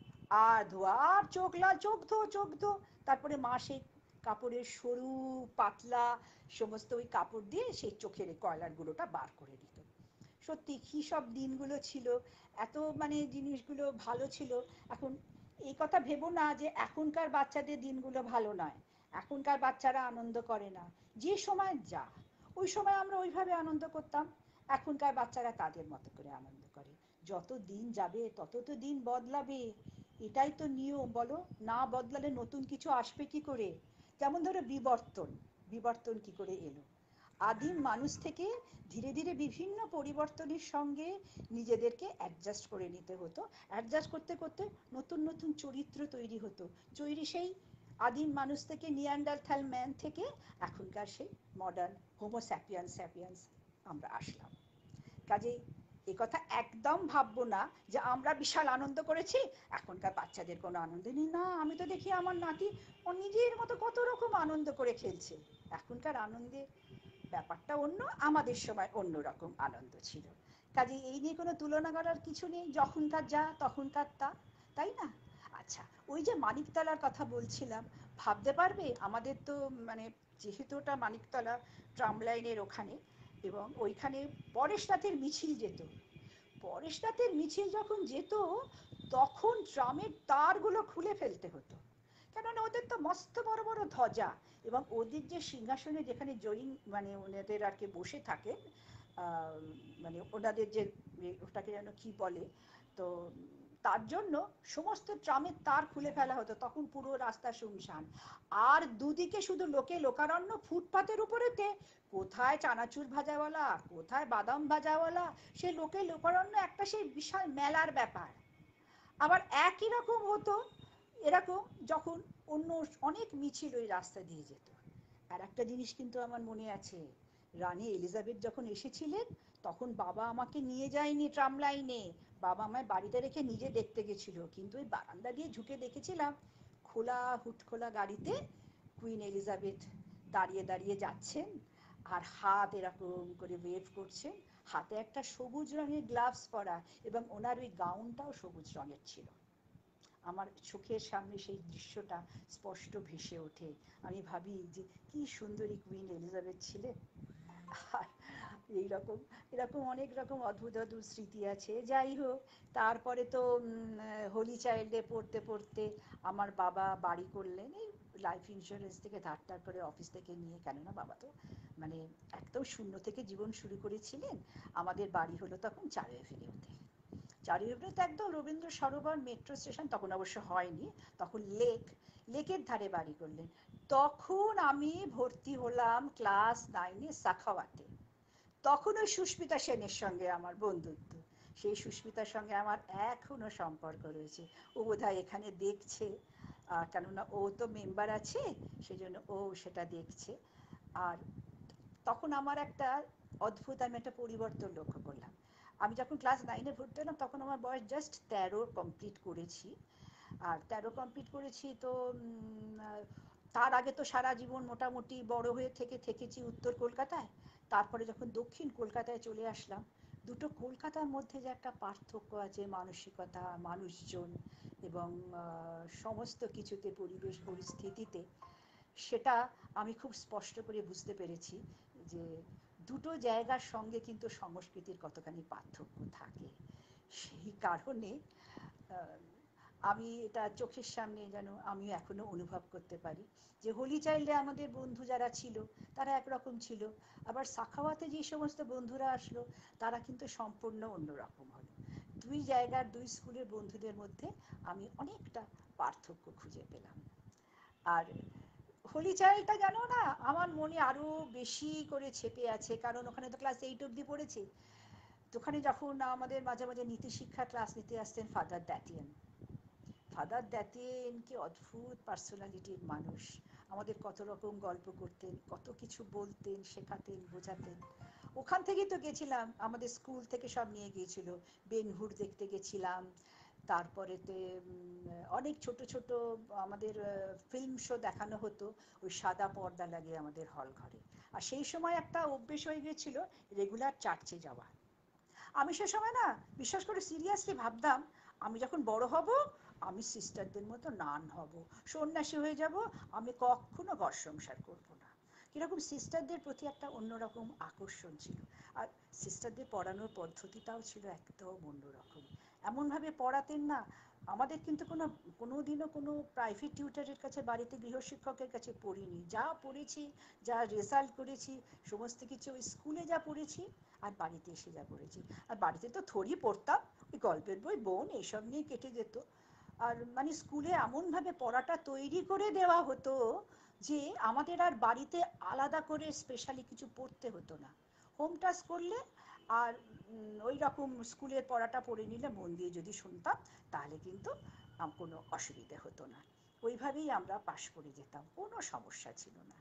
আর ধোয়া, আর চোখ লাল, চোখ ধো চোখ ধো। তারপরে মা সেই কাপড়ের সরু পাতলা সমস্ত ওই কাপড় দিয়ে সেই চোখের কয়লার গুঁড়োটা বার করে দিত। সত্যি কি সব দিনগুলো ছিল, এত মানে জিনিসগুলো ভালো ছিল। এখন এই কথা ভেবো না যে এখনকার বাচ্চাদের দিনগুলো ভালো নয়, এখনকার বাচ্চারা আনন্দ করে না। যে সময় যা, ওই সময় আমরা ওইভাবে আনন্দ করতাম, এখনকার বাচ্চারা তাদের মতো করে আনন্দ করে। যত দিন যাবে তত তো দিন বদলাবে, এটাই তো নিয়ম, বলো? না বদলালে নতুন কিছু আসবে কি করে? যেমন ধরো বিবর্তন, বিবর্তন কি করে এলো? আদিম মানুষ থেকে ধীরে ধীরে বিভিন্ন পরিবর্তনের সঙ্গে নিজেদেরকে অ্যাডজাস্ট করে নিতে হতো। অ্যাডজাস্ট করতে করতে নতুন নতুন চরিত্র তৈরি হতো। তৈরি সেই আদিম মানুষ থেকে, নিয়ান্ডারথাল ম্যান থেকে এখনকার সেই মডার্ন হোমো স্যাপিয়ান্স স্যাপিয়ান্স আমরা আসলাম। কাজেই এ কথা একদম ভাববো না যে আমরা বিশাল আনন্দ করেছি, এখনকার বাচ্চাদের কোনো আনন্দ নেই। না, আমি তো দেখি আমার নাতি ও নিজের মতো কত রকম আনন্দ করে খেলছে। এখনকার আনন্দের ব্যাপারটা অন্য, আমাদের সময় অন্য রকম আনন্দ ছিল। কাজে এই নিয়ে কোনো তুলনা করার কিছু নেই, যখনকার যা তখনকার তা, তাই না? আচ্ছা, ওই যে মানিকতলার কথা বলছিলাম, ভাবতে পারবে আমাদের তো মানে যেহেতু ওটা মানিকতলা ট্রাম লাইনের ওখানে, এবং ওইখানে পরেশনাথের মিছিল যেত। পরেশনাথের মিছিল যখন যেত তখন ট্রামের তারগুলো খুলে ফেলতে হতো, কেননা ওদের তো মস্ত বড় বড় ধ্বজা, এবং ওদের যে সিংহাসনে যেখানে জয়ী মানে ওনাদের আর কি বসে থাকেন, মানে ওনাদের যে ওটাকে যেন কি বলে, তো তার জন্য সমস্ত ট্রামের তার খুলে ফেলা হতো, তখন পুরো রাস্তা শুনশান। আর দুদিকে শুধু লোকে লোকারণ্য, ফুটপাতের উপরেতে কোথায় চানাচুর ভাজাওয়ালা, কোথায় বাদাম ভাজাওয়ালা, সে লোকে লোকারণ্য একটা সেই বিশাল মেলার ব্যাপার। আবার একই রকম হতো এরকম যখন অন্য অনেক মিছিল ওই রাস্তা দিয়ে যেত। আর একটা জিনিস কিন্তু আমার মনে আছে, রানী এলিজাবেথ যখন এসেছিলেন তখন বাবা আমাকে নিয়ে যায়নি ট্রাম লাইনে, বাবা আমায় বাড়িতে রেখে নিজে দেখতে গেছিল, কিন্তু ওই বারান্দা দিয়ে ঝুঁকে দেখেছিলাম খোলা হুটখোলা গাড়িতে কুইন এলিজাবেথ দাঁড়িয়ে দাঁড়িয়ে যাচ্ছেন, আর হাত এরকম করে ওয়েভ করছেন, হাতে একটা সবুজ রঙের গ্লাভস পরা, এবং ওনার ওই গাউনটাও সবুজ রঙের ছিল। আমার চোখের সামনে সেই দৃশ্যটা স্পষ্ট ভেসে ওঠে। আমি ভাবি যে কি সুন্দরী কুইন এলিজাবেথ ছিলেন। আর এইরকম এরকম অনেক রকম অদ্ভুত অদ্ভুত স্মৃতি আছে। যাই হোক, তারপরে তো হোলি চাইল্ডে পড়তে পড়তে আমার বাবা বাড়ি করলেন এই লাইফ ইন্স্যুরেন্স থেকে ধার টার করে অফিস থেকে নিয়ে, কেননা বাবা তো মানে একদম শূন্য থেকে জীবন শুরু করেছিলেন। আমাদের বাড়ি হলো তখন চারুই এভিনিউতে। চারুই এভিনিউতে একদম রবীন্দ্র সরোবর মেট্রো স্টেশন তখন অবশ্য হয়নি, তখন লেকের ধারে বাড়ি করলেন। তখন আমি ভর্তি হলাম ক্লাস 9-এ সাখাওয়াতে। তখন ওই সুস্মিতা সেনের সঙ্গে আমার বন্ধুত্ব, সেই সুস্মিতার সঙ্গে আমার এখনো সম্পর্ক রয়েছে। ও বোধহয় এখানে দেখছে, কেননা ও তো মেম্বার আছে, সেজন্য ও সেটা দেখছে। আর তখন আমার একটা অদ্ভুত, আমি একটা পরিবর্তন লক্ষ্য করলাম। আমি যখন ক্লাস 9-এ ভর্তি হলাম তখন আমার বয়স জাস্ট 13 কমপ্লিট করেছি। আর 13 কমপ্লিট করেছি তো তার আগে তো সারা জীবন মোটামুটি বড় হয়ে থেকেছি উত্তর কলকাতায়। তারপরে যখন দক্ষিণ কলকাতায় চলে আসলাম, দুটো কলকাতার মধ্যে যে একটা পার্থক্য আছে, মানসিকতা, মানুষজন এবং সমস্ত কিছুতে, পরিবেশ পরিস্থিতিতে, সেটা আমি খুব স্পষ্ট করে বুঝতে পেরেছি যে দুটো জায়গার সঙ্গে কিন্তু সংস্কৃতির কতখানি পার্থক্য থাকে। সেই কারণে আমি এটা চোখের সামনে যেন আমি এখনো অনুভব করতে পারি যে হোলি চাইল্ডে আমাদের বন্ধু যারা ছিল তারা একরকম ছিল, আবার সাখাওয়াতে যে সমস্ত বন্ধুরা আসলো তারা কিন্তু সম্পূর্ণ অন্যরকম হলো। দুই জায়গার দুই স্কুলের বন্ধুদের মধ্যে আমি অনেকটা পার্থক্য খুঁজে পেলাম। আর হোলি চাইল্ডটা জানো না, আমার মনে আরো বেশি করে ছেপে আছে, কারণ ওখানে তো ক্লাস 8 অবধি পড়েছি। ওখানে যখন আমাদের মাঝে মাঝে নীতি শিক্ষা ক্লাস নিতে আসতেন ফাদার দ্যাটিয়ান, ফাদার দ্যাতিয়েন কি অদ্ভুত পার্সোনালিটির মানুষ, আমাদের কত রকম গল্প করতেন, কত কিছু বলতেন, শেখাতেন, বোঝাতেন। ওখান থেকেই তো গেছিলাম, আমাদের স্কুল থেকে সব নিয়ে গিয়েছিল, বেনহুর দেখতে গেছিলাম, তারপরেতে অনেক ছোট ছোট আমাদের ফিল্ম শো দেখানো হতো, ওই সাদা পর্দা লাগে আমাদের হল ঘরে। আর সেই সময় একটা অভ্যেস হয়ে গিয়েছিল রেগুলার চার্চে যাওয়া। আমি সে সময় না, বিশ্বাস করে সিরিয়াসলি ভাবতাম আমি যখন বড় হব আমি সিস্টারদের মতো নান হব, সন্ন্যাসী হয়ে যাব, আমি কখনো ঘর সংসার করব না। কিরকম সিস্টারদের প্রতি একটা অন্যরকম আকর্ষণ ছিল। আর সিস্টারদের পড়ানোর পদ্ধতিটাও ছিল একদম অন্যরকম, এমনভাবে পড়াতেন না। আমাদের কিন্তু কোনো দিনও কোনো প্রাইভেট টিউটারের কাছে, বাড়িতে গৃহশিক্ষকের কাছে পড়িনি। যা পড়েছি, যা রেজাল্ট করেছি, সমস্ত কিছু ওই স্কুলে যা পড়েছি আর বাড়িতে এসে যা পড়েছি। আর বাড়িতে তো থোড়ই পড়তাম, ওই গল্পের বই, বোন, এইসব নিয়ে কেটে যেত। আর মানে স্কুলে এমনভাবে পড়াটা তৈরি করে দেওয়া হতো যে আমাদের আর বাড়িতে আলাদা করে স্পেশালি কিছু পড়তে হতো না। হোম টাস্ক করলে আর ওই রকম স্কুলের পড়াটা পড়ে নিলে মন দিয়ে যদি শুনতাম তাহলে কিন্তু কোনো অসুবিধে হতো না। ওইভাবেই আমরা পাশ করে যেতাম, কোনো সমস্যা ছিল না।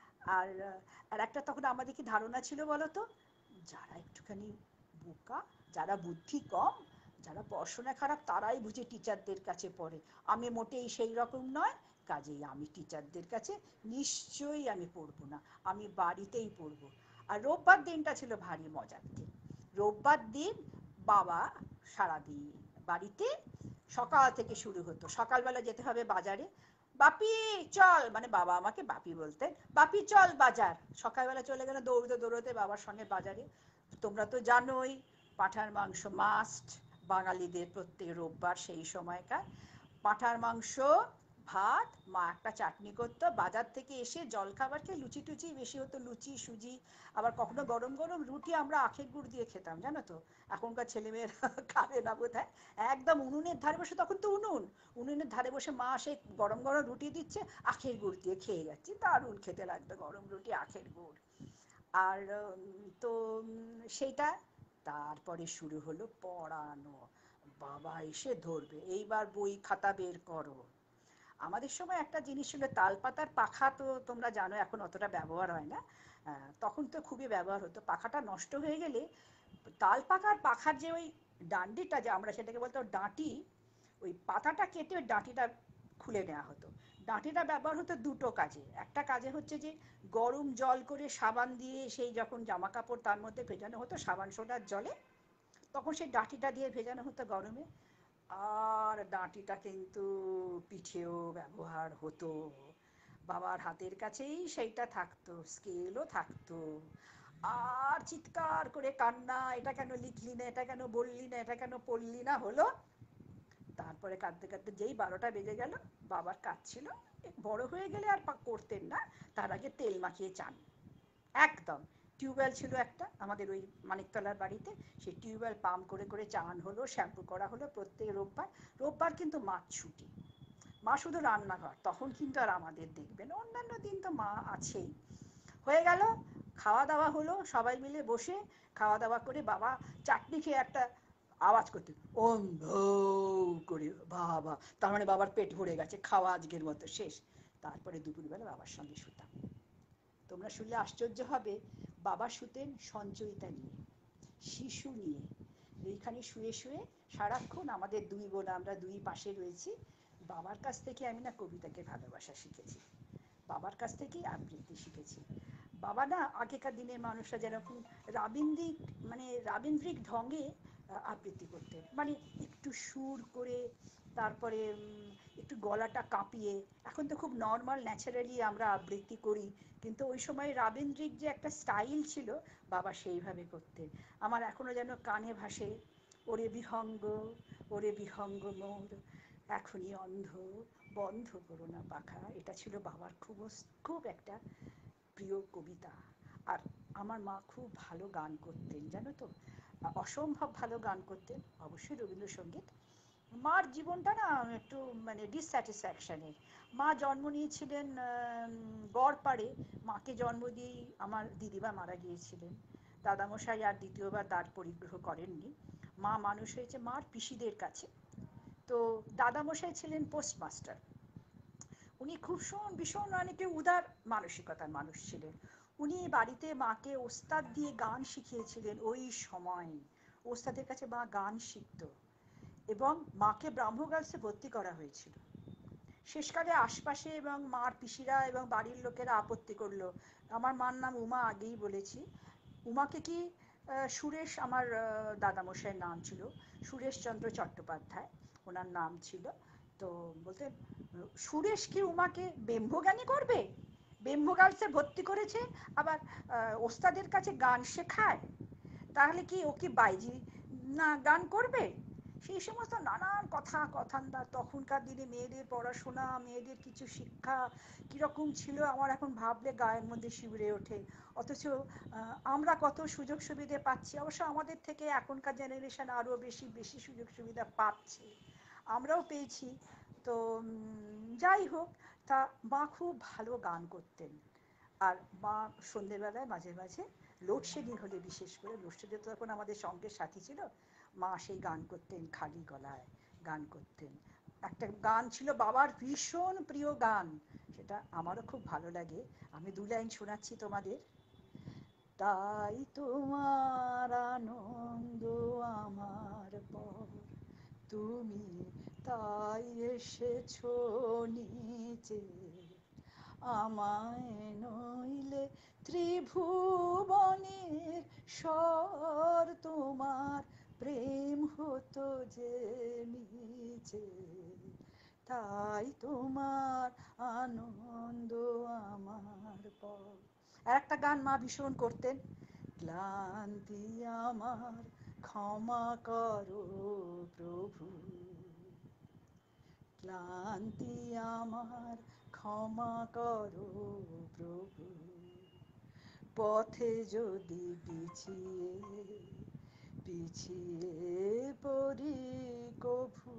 আর আর একটা তখন আমাদের কি ধারণা ছিল বলতো, যারা একটুখানি বোকা, যারা বুদ্ধি কম, যারা পড়াশোনা খারাপ তারাই বুঝে টিচারদের কাছে পড়ে। আমি মোটেই সেই রকম নয়, কাজেই আমি টিচারদের কাছে নিশ্চয়ই আমি পড়বো না, আমি বাড়িতেই পড়বো। আর রোববার দিনটা ছিল ভারী মজার দিন। রোববার দিন বাবা সারাদিন বাড়িতে, সকাল থেকে শুরু হতো, সকালবেলা যেতে হবে বাজারে। বাপি চল, মানে বাবা আমাকে বাপি বলতেন, বাপি চল বাজার। সকালবেলা চলে গেলে দৌড়তে দৌড়তে বাবার সঙ্গে বাজারে। তোমরা তো জানোই পাঁঠার মাংস মাস্ট, বাঙালিদের প্রত্যেক রোববার সেই সময়কার। পাঁঠার মাংস, ভাত, মা একটা চাটনি করতো, বাজার থেকে এসে জলখাবার খেয়ে লুচি টুচি বেশি হতো, লুচি সুজি, আবার কখনো গরম গরম রুটি আমরা আখের গুড় দিয়ে খেতাম জানো তো। এখনকার ছেলেমেয়েরা খাবে না বোধ হয়। একদম উনুনের ধারে বসে, তখন তো উনুনের ধারে বসে মা সে গরম গরম রুটি দিচ্ছে, আখের গুড় দিয়ে খেয়ে যাচ্ছি, দারুণ খেতে লাগতো গরম রুটি আখের গুড়। আর তো সেইটা, তারপরে শুরু হলো পড়ানো। বাবা এসে ধরবে, এইবার বই খাতা বের করো। আমাদের সময় একটা জিনিস ছিল, তালপাতার পাখা, তো তোমরা জানো এখন অতটা ব্যবহার হয় না, তখন তো খুবই ব্যবহার হতো। পাখাটা নষ্ট হয়ে গেলে তাল পাকার পাখার যে ওই ডান্ডিটা, যে আমরা সেটাকে বলতো ডাঁটি, ওই পাতাটা কেটে ওই ডাঁটিটা খুলে নেওয়া হতো। ডাঁটিটা ব্যবহার হতো দুটো কাজে। একটা কাজে হচ্ছে যে গরম জল করে সাবান দিয়ে সেই যখন জামা কাপড় তার মধ্যে ভেজানো হতো সাবান সোডার জলে, তখন সেই ডাঁটিটা দিয়ে ভেজানো হতো গরমে। আর ডাঁটিটা কিন্তু পিঠেও ব্যবহার হতো। বাবার হাতের কাছেই সেইটা থাকতো, স্কেলও থাকতো। আর চিৎকার করে কান্না, এটা কেন লিখলি না, এটা কেন বললি না, এটা কেন পড়লি না হলো। তারপরে কাঁদতে কাঁদতে যেই 12টা বেজে গেল, বাবার কাজ ছিল, বড় হয়ে গেলে আর করতেন না, তার আগে তেল মাখিয়ে চান। একদম টিউবওয়েল ছিল একটা আমাদের ওই মানিকতলার বাড়িতে, সেই টিউবওয়েল পাম্প করে করে চান হলো, শ্যাম্পু করা হলো প্রত্যেক রোববার। রোববার কিন্তু মাছ ছুটি, মা শুধু রান্নাঘর, তখন কিন্তু আর আমাদের দেখবেন, অন্যান্য দিন তো মা আছেই। হয়ে গেল, খাওয়া দাওয়া হলো, সবাই মিলে বসে খাওয়া দাওয়া করে বাবা চাটনি খেয়ে একটা আওয়াজ করতে, অন্ধ করে, বাবা, তার মানে বাবার পেট ভরে গেছে, খাওয়া আজকের মতো শেষ। তারপরে দুপুরবেলা বাবার সঙ্গে শুতাম। তোমরা শুনলে আশ্চর্য হবে, বাবা শুতেন সঞ্চয়িতা নিয়ে, শিশু নিয়ে। এইখানে শুয়ে শুয়ে সারাক্ষণ আমাদের দুই বোন, আমরা দুই পাশে রয়েছি। বাবার কাছ থেকে আমি না কবিতাকে ভালোবাসা শিখেছি, বাবার কাছ থেকেই আবৃত্তি শিখেছি। বাবা না আগেকার দিনের মানুষরা যেরকম রাবীন্দ্রিক, মানে রাবীন্দ্রিক ঢঙে আবৃত্তি করতেন, মানে একটু সুর করে, তারপরে একটু গলাটা কাঁপিয়ে। এখন তো খুব নর্মাল ন্যাচারালি আমরা আবৃত্তি করি, কিন্তু ওই সময় রাবীন্দ্রিক যে একটা স্টাইল ছিল, বাবা সেইভাবে করতেন। আমার এখনো যেন কানে ভাসে, ওরে বিহঙ্গ, ওরে বিহঙ্গ মোর, এখনই অন্ধ, বন্ধ করো না পাখা। এটা ছিল বাবার খুব খুব একটা প্রিয় কবিতা। আর আমার মা খুব ভালো গান করতেন জানো তো, অসম্ভব ভালো গান করতেন, অবশ্যই রবীন্দ্রসঙ্গীত। মার জীবনটা না একটু মানে ডিসস্যাটিসফ্যাকশনের। মা জন্ম নিয়েছিলেন গড়পাড়ে, মাকে জন্ম দিয়েই আমার দিদিমা মারা গিয়েছিলেন। দাদামশাই আর দ্বিতীয়বার দ্বার পরিগ্রহ করেননি। মা মানুষ হয়েছে মার পিসিদের কাছে। তো দাদামশাই ছিলেন পোস্টমাস্টার। উনি খুব ভীষণ অনেকে উদার মানসিকতার মানুষ ছিলেন। উনি বাড়িতে মাকে ওস্তাদ দিয়ে গান শিখিয়েছিলেন। ওই সময় ওস্তাদের কাছে মা গান শিখত এবং মাকে ব্রাহ্ম গার্লসে ভর্তি করা হয়েছিল। শেষকালে আশপাশে এবং মার পিসিরা এবং বাড়ির লোকেরা আপত্তি করলো। আমার মার নাম উমা, আগেই বলেছি। উমাকে কি সুরেশ, আমার দাদামশাইয়ের নাম ছিল সুরেশচন্দ্র চট্টোপাধ্যায়, ওনার নাম ছিল। তো বলতেন, সুরেশ কি উমাকে ব্রহ্মজ্ঞানী করবে? ব্রহ্ম গার্লসে ভর্তি করেছে, আবার ওস্তাদের কাছে গান শেখায়, তাহলে কি ও কি বাইজি না গান করবে? সেই সমস্ত নানান কথান্দা। তখনকার দিনে মেয়েদের পড়াশোনা, মেয়েদের কিছু শিক্ষা কিরকম ছিল আমার এখন ভাবলে গায়ের মধ্যে শিউরে ওঠে। অথচ আমরা কত সুযোগ সুবিধে পাচ্ছি। অবশ্য আমাদের থেকে এখনকার জেনারেশন আরও বেশি সুযোগ সুবিধা পাচ্ছে, আমরাও পেয়েছি। তো যাই হোক, তা মা খুব ভালো গান করতেন। আর মা সন্ধ্যেবেলায় মাঝে মাঝে লোডশেডিং হলে, বিশেষ করে লোডশেডিং তো তখন আমাদের সঙ্গের সাথী ছিল, মা সেই গান করতেন, খালি গলায় গান করতেন। একটা গান ছিল বাবার ভীষণ প্রিয় গান, সেটা আমারও খুব ভালো লাগে। আমি 2 লাইন শোনাচ্ছি তোমাদের। তাই তোমার আনন্দ আমার পর, তুমি তাই এসেছো নিচে, আমায় নইলে ত্রিভুবনের স্বর, তোমার প্রেম হতো যে নিচে, তাই তোমার আনন্দ আমার পর। আর একটা গান মা ভীষণ করতেন, ক্লান্তি আমার ক্ষমা করো প্রভু, ক্লান্তি আমার ক্ষমা করো প্রভু, পথে যদি পিছিয়ে পড়ি কভু,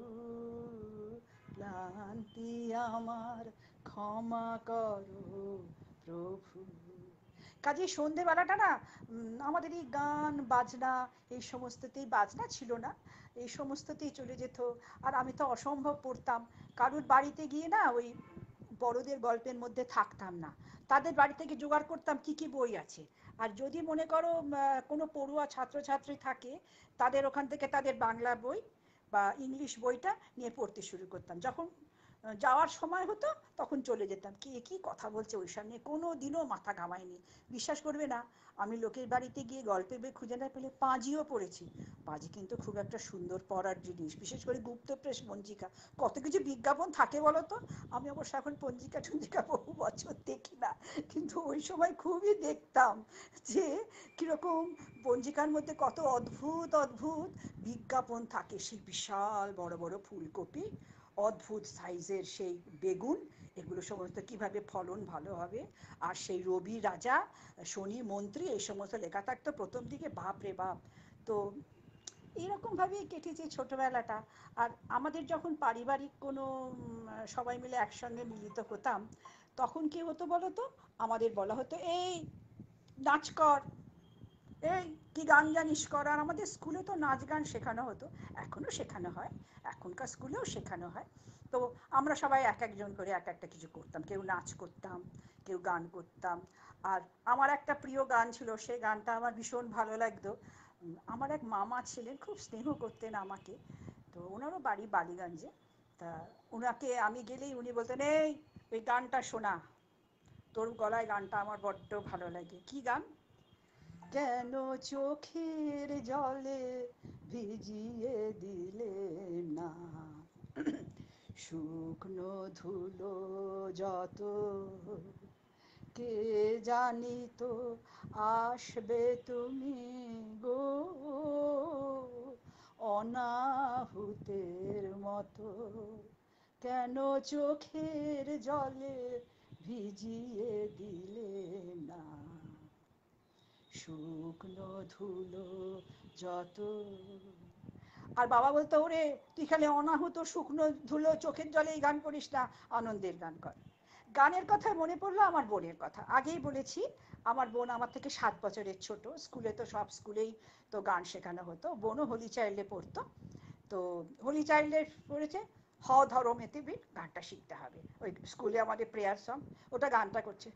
ক্লান্তি আমার ক্ষমা করো প্রভু। কাজে সন্ধেবেলাটা না আমাদের এই গান বাজনা, এই সমস্ততেই, বাজনা ছিল না, এই সমস্ততেই চলে যেত। আর আমি তো অসম্ভব পড়তাম। কারুর বাড়িতে গিয়ে না ওই বড়দের গল্পের মধ্যে থাকতাম না, তাদের বাড়ি থেকে জোগাড় করতাম কি কি বই আছে। আর যদি মনে করো কোনো পড়ুয়া ছাত্রছাত্রী থাকে, তাদের ওখান থেকে তাদের বাংলা বই বা ইংলিশ বইটা নিয়ে পড়তে শুরু করতাম। যখন যাওয়ার সময় হতো তখন চলে যেতাম। কি কথা বলছে ওইসব নিয়ে কোনো দিনও মাথা ঘামাইনি। বিশ্বাস করবে না, আমি লোকের বাড়িতে গিয়ে গল্পের বই খুঁজে না পেলে পাঁজিও পড়েছি। পাঁজি কিন্তু খুব একটা সুন্দর পড়ার জিনিস, বিশেষ করে গুপ্তপ্রেস পঞ্জিকা, কত কিছু বিজ্ঞাপন থাকে বলো তো। আমি অবশ্য এখন পঞ্জিকা টঞ্জিকা বহু বছর দেখি না, কিন্তু ওই সময় খুবই দেখতাম যে কিরকম পঞ্জিকার মধ্যে কত অদ্ভুত অদ্ভুত বিজ্ঞাপন থাকে। সেই বিশাল বড় বড় ফুলকপি, অদ্ভুত সাইজের সেই বেগুন, এগুলো সমস্ত কিভাবে ফলন ভালো হবে, আর সেই রবি রাজা, শনি মন্ত্রী, এই সমস্ত লেখা থাকতো প্রথম দিকে, বাপ রে বাপ। তো এরকমভাবেই কেটেছে ছোটবেলাটা। আর আমাদের যখন পারিবারিক কোনো সবাই মিলে একসঙ্গে মিলিত হতাম, তখন কি হতো বলো তো, আমাদের বলা হতো এই নাচ কর, এই কি গান জানিস কর। আর আমাদের স্কুলে তো নাচ গান শেখানো হতো, এখনো শেখানো হয়, এখনকার স্কুলেও শেখানো হয়। তো আমরা সবাই এক একজন করে এক একটা কিছু করতাম, কেউ নাচ করতাম, কেউ গান করতাম। আর আমার একটা প্রিয় গান ছিল, সেই গানটা আমার ভীষণ ভালো লাগতো। আমার এক মামা ছিলেন, খুব স্নেহ করতেন আমাকে। তো ওনারও বাড়ি বালিগঞ্জে। তা ওনাকে আমি গেলেই উনি বলতেন, এই ওই গানটা শোনা, তোর গলায় গানটা আমার বড্ড ভালো লাগে। কি গান? কেন চোখের জলে ভিজিয়ে দিলে না শুকনো ধুলো যত, কে জানিত আসবে তুমি গো অনাহুতের মতো, কেন চোখের জলে ভিজিয়ে দিলে না শুকনো ধুলো যত। আর বাবা বলতো, ওরে তুই খালি অনাহুত শুকনো ধুলো চোখের জলে এই গান করিস না, আনন্দের গান কর। গানের কথায় মনে পড়লো আমার বোনের কথা, আগেই বলেছি আমার বোন আমার থেকে 7 বছরের ছোট, স্কুলে তো সব স্কুলেই তো গান শেখানো হতো, বোনও হোলি চাইল্ডে পড়তো। তো হোলি চাইল্ডে পড়েছে, হ ধরো মেতে বিন গানটা শিখতে হবে, ওই স্কুলে আমাদের প্রেয়ার সং, ওটা গানটা করছে,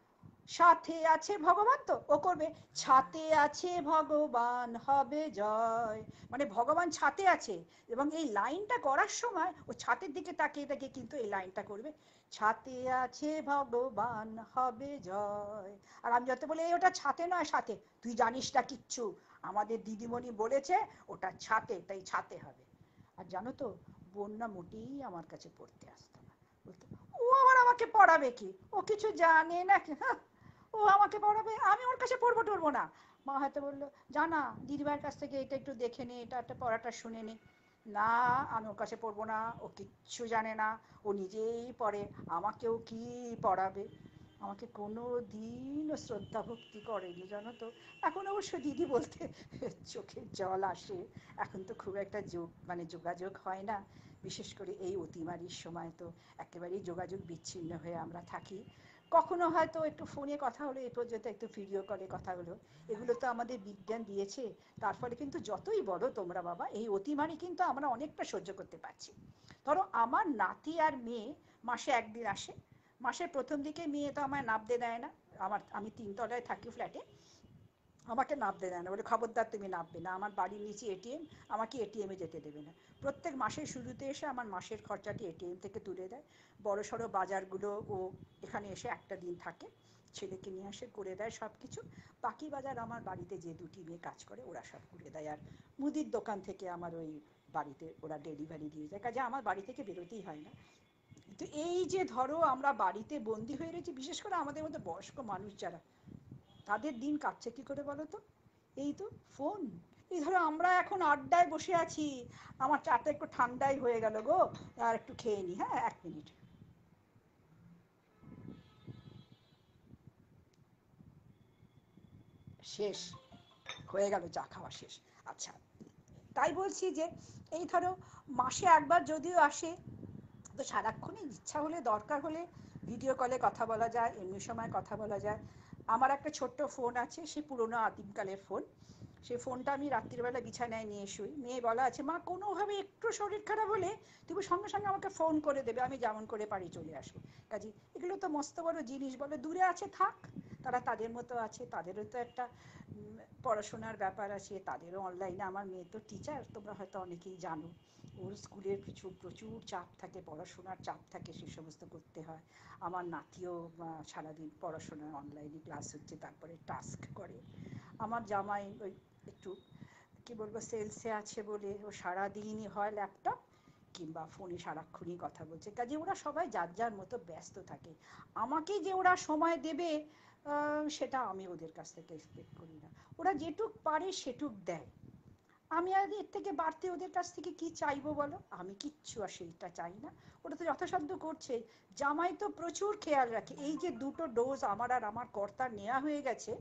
সাথে আছে ভগবান, তো ও করবে ছাতে আছে ভগবান হবে জয়, মানে ভগবান ছাতে আছে, এবং এই লাইনটা করার সময় ও ছাতের দিকে তাকিয়ে তাকিয়ে কিন্তু এই লাইনটা করবে, ছাতে আছে ভগবান হবে জয়। আর আমি যত বলি ওটা ছাতে নয় সাথে, তুই জানিস না কিচ্ছু, আমাদের দিদিমণি বলেছে ওটা ছাতে, তাই ছাতে হবে। আর জানো তো, বোন না মোটেই আমার কাছে পড়তে আসতো না, বলতো ও আবার আমাকে পড়াবে কি, ও কিছু জানে না, হ্যাঁ, ও আমাকে পড়াবে, আমি ওর কাছে পড়বো টড়বো না। মা হয়তো বললো, জানা দিদিভাইয়ের কাছ থেকে এটা একটু দেখে নে, এটা একটা পড়াটা শুনে নে। না, আমি ওর কাছে পড়বো না, ও কিচ্ছু জানে না, ও নিজেই পড়ে, আমাকেও কি পড়াবে। আমাকে কোনো দিনও শ্রদ্ধা ভক্তি করেনি জানো তো। এখন অবশ্য দিদি বলতে চোখের জল আসে, এখন তো খুব একটা মানে যোগাযোগ হয় না, বিশেষ করে এই অতিমারির সময় তো একেবারেই যোগাযোগ বিচ্ছিন্ন হয়ে আমরা থাকি। কখনো হয়তো একটু ফোনে কথা হলো, এই পর্যন্ত একটু ভিডিও কলে কথা হলো, এগুলো তো আমাদের বিজ্ঞান দিয়েছে। তার ফলে কিন্তু যতই বলো তোমরা বাবা, এই অতিমারি কিন্তু আমরা অনেকটা সহ্য করতে পারছি। ধরো আমার নাতি আর মেয়ে মাসে একদিন আসে, মাসের প্রথম দিকে মেয়ে তো আমায় নাবতে দেয় না, আমি 3 তলায় থাকি ফ্ল্যাটে, আমাকে নাবতে দেয় না, বলে খবরদার তুমি নাববে না, আমার বাড়ির নিচে এটিএম, আমাকে এটিএমে যেতে দেবে না। প্রত্যেক মাসের শুরুতে এসে আমার মাসের খরচাটি এটিএম থেকে তুলে দেয়, বড় সড়ো বাজারগুলো ও এখানে এসে একটা দিন থাকে, ছেলেকে নিয়ে আসে, করে দেয় সব কিছু। বাকি বাজার আমার বাড়িতে যে 2টি মেয়ে কাজ করে ওরা সব করে দেয়, আর মুদির দোকান থেকে আমার ওই বাড়িতে ওরা ডেলিভারি দিয়ে যায়, কাজে আমার বাড়ি থেকে বেরোতেই হয় না। তো এই যে ধরো আমরা বাড়িতে বন্দি হয়ে রয়েছি, বিশেষ করে আমাদের মধ্যে বয়স্ক মানুষ যারা, তাদের দিন কাটছে কি করে বলো তো? এই তো ফোন। এই ধরো আমরা এখন আড্ডায় বসে আছি, আমার চাটা একটু ঠান্ডাই হয়ে গেল গো, আর একটু খেয়ে নি, হ্যাঁ 1 মিনিট। শেষ হয়ে গেল, চা খাওয়া শেষ। আচ্ছা, তাই বলছি যে এই ধরো মাসে একবার যদিও আসে, তো সারাক্ষণই ইচ্ছা হলে দরকার হলে ভিডিও কলে কথা বলা যায়, এমনি সময় কথা বলা যায়। আমার একটা ছোট্ট ফোন আছে, সে পুরোনো আদিমকালের ফোন, সেই ফোনটা আমি রাত্রিবেলা বিছানায় নিয়ে শুই, মেয়ে বলা আছে মা কোনোভাবে একটু শরীর খারাপ হলে তুমি সঙ্গে সঙ্গে আমাকে ফোন করে দেবে, আমি যেমন করে পারি চলে আসবো। কাজে এগুলো তো মস্ত বড় জিনিস, বলে দূরে আছে থাক, তারা তাদের মতো আছে, তাদেরও তো একটা পড়াশোনার ব্যাপার আছে, তাদেরও অনলাইনে, আমার মেয়ে তো টিচার, তোমরা হয়তো অনেকেই জানো, ওর স্কুলের প্রচুর প্রচুর চাপ থাকে, পড়াশোনার চাপ থাকে, সে সমস্ত করতে হয়। আমার নাতিও সারাদিন পড়াশোনায় অনলাইনে ক্লাস হচ্ছে, তারপরে টাস্ক করে। আমার জামাই ওই একটু কি বলবো সেলসে আছে বলে ও সারাদিনই হয় ল্যাপটপ কিংবা ফোনে সারাক্ষণই কথা বলছে, কাজে ওরা সবাই যার যার মতো ব্যস্ত থাকে। আমাকে যে ওরা সময় দেবে সেটা আমি ওদের কাছ থেকে এক্সপেক্ট করি না, ওরা যেটুক পারে সেটুক দেয়। আমি আর এর থেকে বাড়তে ওদের কাছ থেকে কি চাইবো বলো, আমি কিচ্ছু আর সেইটা চাই না, ওরা তো যথাসাধ্য করছে। জামাই তো প্রচুর খেয়াল রাখে, এই যে 2টো ডোজ আমার আর আমার কর্তার নেওয়া হয়ে গেছে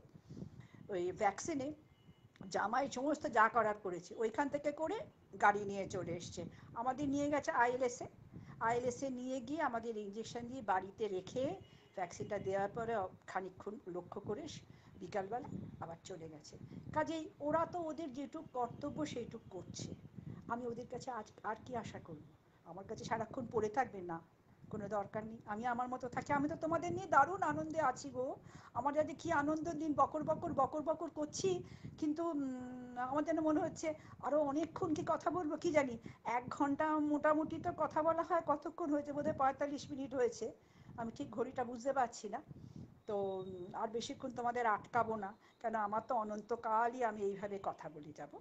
ওই ভ্যাকসিনে, জামাই সমস্ত যা করার করেছে, ওইখান থেকে করে গাড়ি নিয়ে চলে এসছে, আমাদের নিয়ে গেছে আইএলএসে, আইএলএসে নিয়ে গিয়ে আমাদের ইঞ্জেকশন দিয়ে বাড়িতে রেখে ভ্যাকসিনটা দেওয়ার পরে খানিকক্ষণ লক্ষ্য করে বিকালবেলা আবার চলে গেছে। কাজেই ওরা তো ওদের যেটুক কর্তব্য সেইটুক করছে, আমি ওদের কাছে আজ আর কি আশা করব? আমার কাছে সারাক্ষণ পড়ে থাকবে না, কোনো দরকার নেই, আমি আমার মতো থাকি। আমি তো তোমাদের নিয়ে দারুণ আনন্দে আছি গো, আমার যাতে কি আনন্দ দিন বকর বকর বকর বকর করছি, কিন্তু আমার যেন মনে হচ্ছে আরো অনেকক্ষণ কি কথা বলবো কি জানি। 1 ঘন্টা মোটামুটি তো কথা বলা হয়, কতক্ষণ হয়েছে, বোধহয় 45 মিনিট হয়েছে, আমি ঠিক ঘড়িটা বুঝতে পারছি না। তো আর বেশিক্ষণ তোমাদের আটকাবো না, কেন আমার তো অনন্তকালই আমি এইভাবে কথা বলে যাব।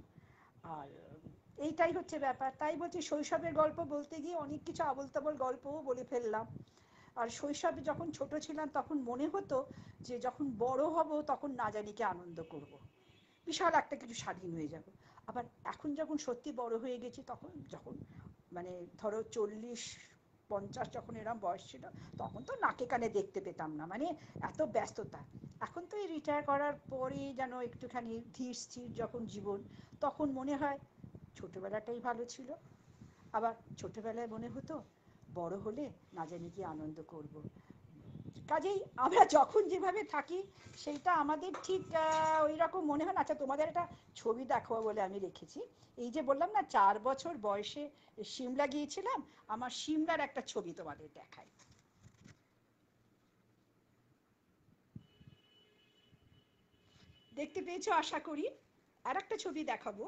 আর এইটাই হচ্ছে ব্যাপার, তাই বলছি শৈশবের গল্প বলতে গিয়ে অনেক কিছু আবোল তাবোল গল্পও বলে ফেললাম। আর শৈশবে যখন ছোট ছিলাম তখন মনে হতো যে যখন বড় হব তখন না জানি কি আনন্দ করব, বিশাল একটা কিছু স্বাধীন হয়ে যাব। আবার এখন যখন সত্যি বড় হয়ে গেছি, তখন যখন মানে ধরো 40-50 যখন এরম বয়স ছিল, তখন তো নাকে কানে দেখতে পেতাম না, মানে এত ব্যস্ততা। এখন তো এই রিটায়ার করার পরেই যেন একটুখানি ধীর স্থির যখন জীবন, তখন মনে হয় ছোটবেলাটাই ভালো ছিল। আবার ছোটবেলায় মনে হতো বড় হলে না জানি কি আনন্দ করব, কাজেই আমরা যখন যেভাবে থাকি সেইটা আমাদের ঠিক ওই রকম মনে হয় না। আচ্ছা, তোমাদের একটা ছবি দেখাবো বলে আমি রেখেছি। এই যে বললাম না 4 বছর বয়সে সিমলা গিয়েছিলাম, আমার সিমলার একটা ছবি তোমাদের দেখাই। দেখতে পেয়েছো আশা করি। আর একটা ছবি দেখাবো।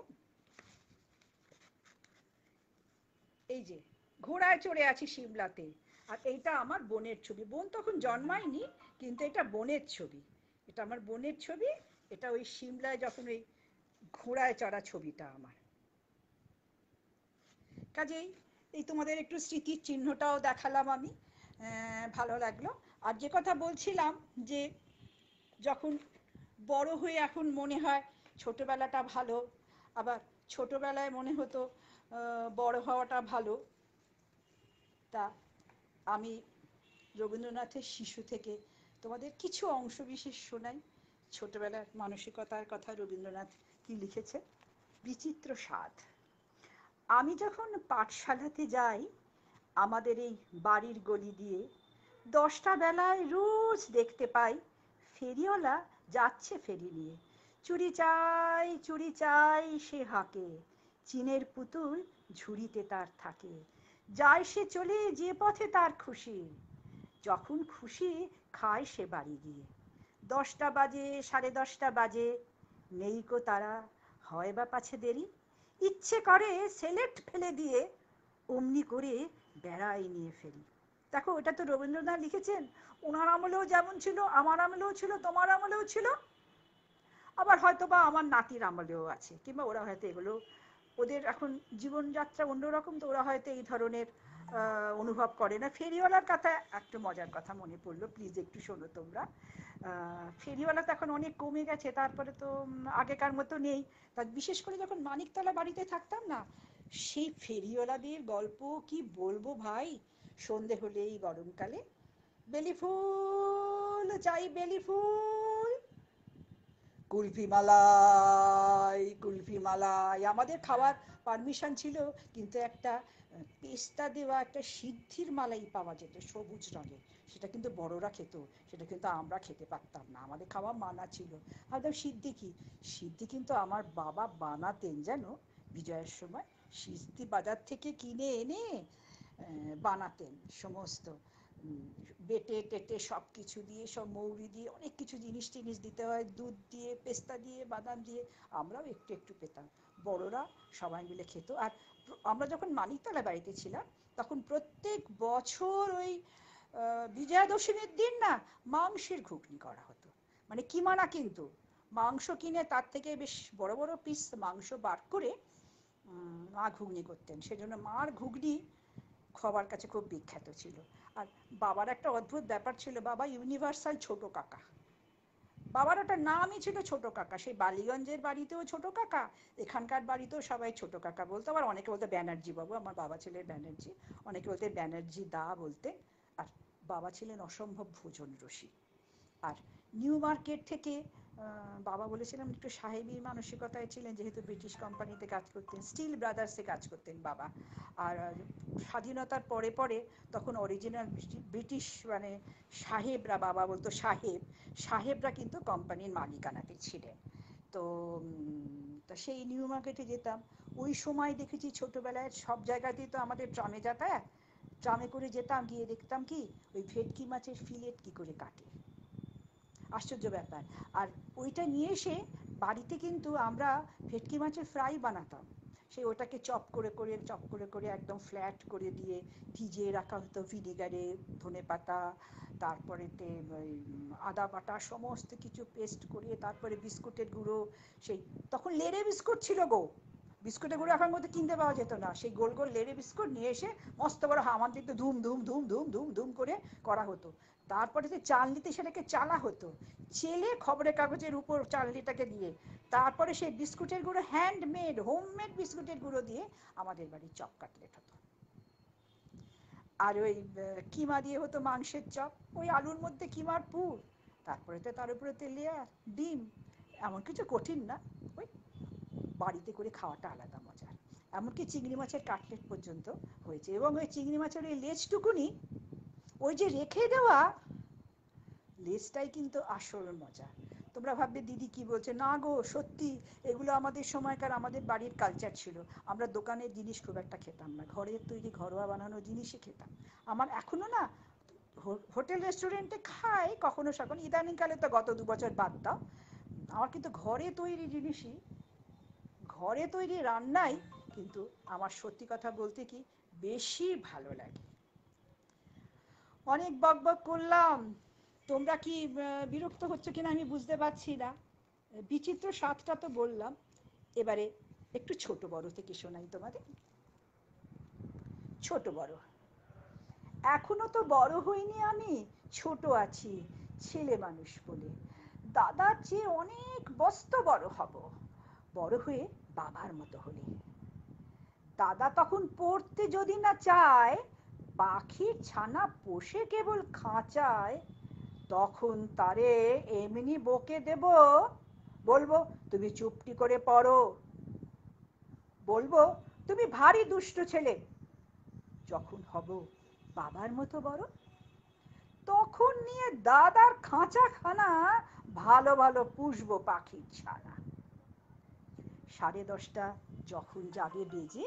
এই যে ঘোড়ায় চড়ে আছি সিমলাতে, আর এইটা আমার বোনের ছবি। বোন তখন জন্মায়নি, কিন্তু এটা বোনের ছবি। এটা আমার বোনের ছবি। এটা ওই সিমলায় যখন ওই ঘোড়ায় চড়া ছবিটা আমার। কাজেই এই তোমাদের একটু স্মৃতির চিহ্নটাও দেখালাম আমি, ভালো লাগলো। আর যে কথা বলছিলাম যে যখন বড় হয়ে এখন মনে হয় ছোটবেলাটা ভালো, আবার ছোটবেলায় মনে হতো বড় হওয়াটা ভালো। তা আমি রবীন্দ্রনাথের শিশু থেকে তোমাদের কিছু অংশ বিশেষ শোনাই। ছোটবেলার মানসিকতার কথা রবীন্দ্রনাথ কি লিখেছে। বিচিত্র স্বাদ। আমি যখন পাঠশালাতে যাই আমাদের এই বাড়ির গলি দিয়ে, 10টা বেলায় রোজ দেখতে পাই ফেরিওয়ালা যাচ্ছে ফেরি নিয়ে। চুরি চাই সে হাঁকে, চীনের পুতুল ঝুড়িতে তার থাকে। যায় সে চলে যে পথে তার খুশি, যখন খুশি খায় সে বাড়ি গিয়ে। 10টা বাজে 10:30 বাজে, নেই কো তারা, হয় বা পাছে দেরি, ইচ্ছে করে সেলেট ফেলে দিয়ে অমনি করে বেড়াই নিয়ে ফেরি। দেখো, ওটা তো রবীন্দ্রনাথ লিখেছেন। ওনার আমলেও যেমন ছিল, আমার আমলেও ছিল, তোমার আমলেও ছিল, আবার হয়তো বা আমার নাতির আমলেও আছে, কিংবা ওরা হয়তো এগুলো, ওদের এখন জীবনযাত্রা অন্যরকম, তো ওরা হয়তো এই ধরনের অনুভব করে না। ফেরিওয়ালার কথা একটু মজার কথা মনে পড়লো, প্লিজ একটু শোনো তোমরা। ফেরিওয়ালা তো এখন অনেক কমে গেছে, তারপরে তো আগেকার মতো নেই। তা বিশেষ করে যখন মানিকতলা বাড়িতে থাকতাম না, সেই ফেরিওয়ালাদের গল্প কি বলবো ভাই। সন্ধে হলেই গরমকালে বেলি ফুল চাই, বেলি ফুল, কুলফি মালাই, কুলফি মালাই। আমাদের খাওয়ার পারমিশন ছিল, কিন্তু একটা পেস্তা দেওয়া একটা সিদ্ধির মালাই পাওয়া যেত সবুজ রঙের। সেটা কিন্তু বড়রা খেত, সেটা কিন্তু আমরা খেতে পারতাম না, আমাদের খাওয়া মানা ছিল। ভাবতাম সিদ্ধি কি, সিদ্ধি কিন্তু আমার বাবা বানাতেন যেন বিজয়ের সময়। সিদ্ধি বাজার থেকে কিনে এনে বানাতেন সমস্ত, বেটে টেটে সব কিছু দিয়ে, সব মৌরি দিয়ে অনেক কিছু জিনিস টিনিস দিতে হয়, দুধ দিয়ে, পেস্তা দিয়ে, বাদাম দিয়ে। আমরাও একটু একটু পেতাম, বড়রা সবাই মিলে খেত। আর আমরা যখন মানিকতলা বাড়িতে ছিলাম তখন প্রত্যেক বছর ওই বিজয়া দশমীর দিন না মাংসের ঘুগনি করা হতো। মানে কিমানা, কিন্তু মাংস কিনে তার থেকে বেশ বড় বড় পিস মাংস বার করে মা ঘুগনি করতেন। সেজন্য মার ঘুগনি সবার কাছে খুব বিখ্যাত ছিল। আর বাবার একটা অদ্ভুত ব্যাপার ছিল, বাবা ইউনিভার্সাল ছোট কাকা। বাবার ওটা নামই ছিল ছোট কাকা। সেই বালিগঞ্জের বাড়িতেও ছোট কাকা, এখানকার বাড়িতেও সবাই ছোট কাকা বলতো। আবার অনেকে বলতো ব্যানার্জি বাবু, আমার বাবা ছিলেন ব্যানার্জি, অনেকে বলতে ব্যানার্জি দা বলতে। আর বাবা ছিলেন অসম্ভব ভোজন রসিক। আর নিউ মার্কেট থেকে বাবা বলেছিলাম একটু সাহেবী মানসিকতায় ছিলেন, যেহেতু ব্রিটিশ কোম্পানিতে কাজ করতেন, স্টিল ব্রাদার্সে কাজ করতেন বাবা। আর স্বাধীনতার পরে পরে তখন অরিজিনাল ব্রিটিশ মানে সাহেবরা, বাবা বলতো সাহেব, সাহেবরা কিন্তু কোম্পানির মালিকানাতে ছিলেন। তো তা সেই নিউ মার্কেটে যেতাম। ওই সময় দেখেছি ছোটবেলায় সব জায়গাতেই তো আমাদের ট্রামে যাতায়াত, ট্রামে করে যেতাম, গিয়ে দেখতাম কি ওই ভেটকি মাছের ফিলেট কি করে কাটে, আশ্চর্য ব্যাপার। আর ওইটা নিয়ে এসে বাড়িতে কিন্তু আমরা ভেটকি মাছের ফ্রাই বানাতাম। সেই ওটাকে চপ করে করে একদম ফ্ল্যাট করে দিয়ে ভিজিয়ে রাখা হতো ভিনিগারে, ধনে পাতা, তারপরেতে আদা বাটা সমস্ত কিছু পেস্ট করিয়ে, তারপরে বিস্কুটের গুঁড়ো, সেই তখন লেড়ে বিস্কুট ছিল গো, বিস্কুটের গুঁড়ো এখন মধ্যে কিনতে পাওয়া যেত না। সেই গোল গোল লেড়ে বিস্কুট নিয়ে এসে মস্ত বড় হামান দিতে ধুম ধুম ধুম ধুম ধুম ধুম করে করা হতো। তারপরে চালনিতে সেটাকে চালা হতো, চেলে খবরের কাগজের উপর চালনিটাকে দিয়ে, তারপরে সেই বিস্কুটের গুঁড়ো, হ্যান্ডমেড হোমমেড বিস্কুটের গুঁড়ো দিয়ে আমাদের বাড়ির চপ কাটলেট হতো। আর ওই কিমা দিয়ে হতো মাংসের চপ, ওই আলুর মধ্যে কিমার পুর, তারপরে তো তার উপরে লেয়ার ডিম। এমন কিছু কঠিন না, ওই বাড়িতে করে খাওয়াটা আলাদা মজার। এমনকি চিংড়ি মাছের কাটলেট পর্যন্ত হয়েছে। এবং ওই চিংড়ি মাছের ওই লেজটুকুনি ওই যে রেখে দেওয়া লেজটাই কিন্তু আসল মজা। তোমরা ভাববে দিদি কি বলছে, না গো সত্যি এগুলো আমাদের সময়কার, আমাদের বাড়ির কালচার ছিল। আমরা দোকানের জিনিস খুব একটা খেতাম না, ঘরের তৈরি ঘরোয়া বানানো জিনিসই খেতাম। আমার এখনো না হোটেল রেস্টুরেন্টে খাই কখনো সখন, ইদানিংকালে তো গত 2 বছর বাদ দাও, আমার কিন্তু ঘরে তৈরি জিনিসই, ঘরে তৈরি রান্নাই কিন্তু আমার সত্যি কথা বলতে কি বেশি ভালো লাগে। অনেক বকবক করলাম, তোমরা কি বিরক্ত হচ্ছে কিনা আমি বুঝতে পারছি না। বিচিত্র স্বাদটা তো বললাম, এবারে একটু ছোট বড় থেকে শোনাই তোমাদের। ছোট বড়, এখনো তো বড় হইনি আমি, ছোট আছি ছেলে মানুষ বলে। দাদার চেয়ে অনেক বস্ত বড় হব, বড় হয়ে বাবার মতো হলে। দাদা তখন পড়তে যদি না চায়, পাখির ছানা পোষে কেবল খাঁচায়, তখন তারে এমনি বকে দেব, বলবো তুমি চুপটি করে পড়ো, বলবো তুমি ভারী দুষ্ট ছেলে। যখন হব বাবার মতো বড়, তখন নিয়ে দাদার খাঁচাখানা ভালো ভালো পুষবো পাখির ছানা। 10:30 যখন যাবে বেজে,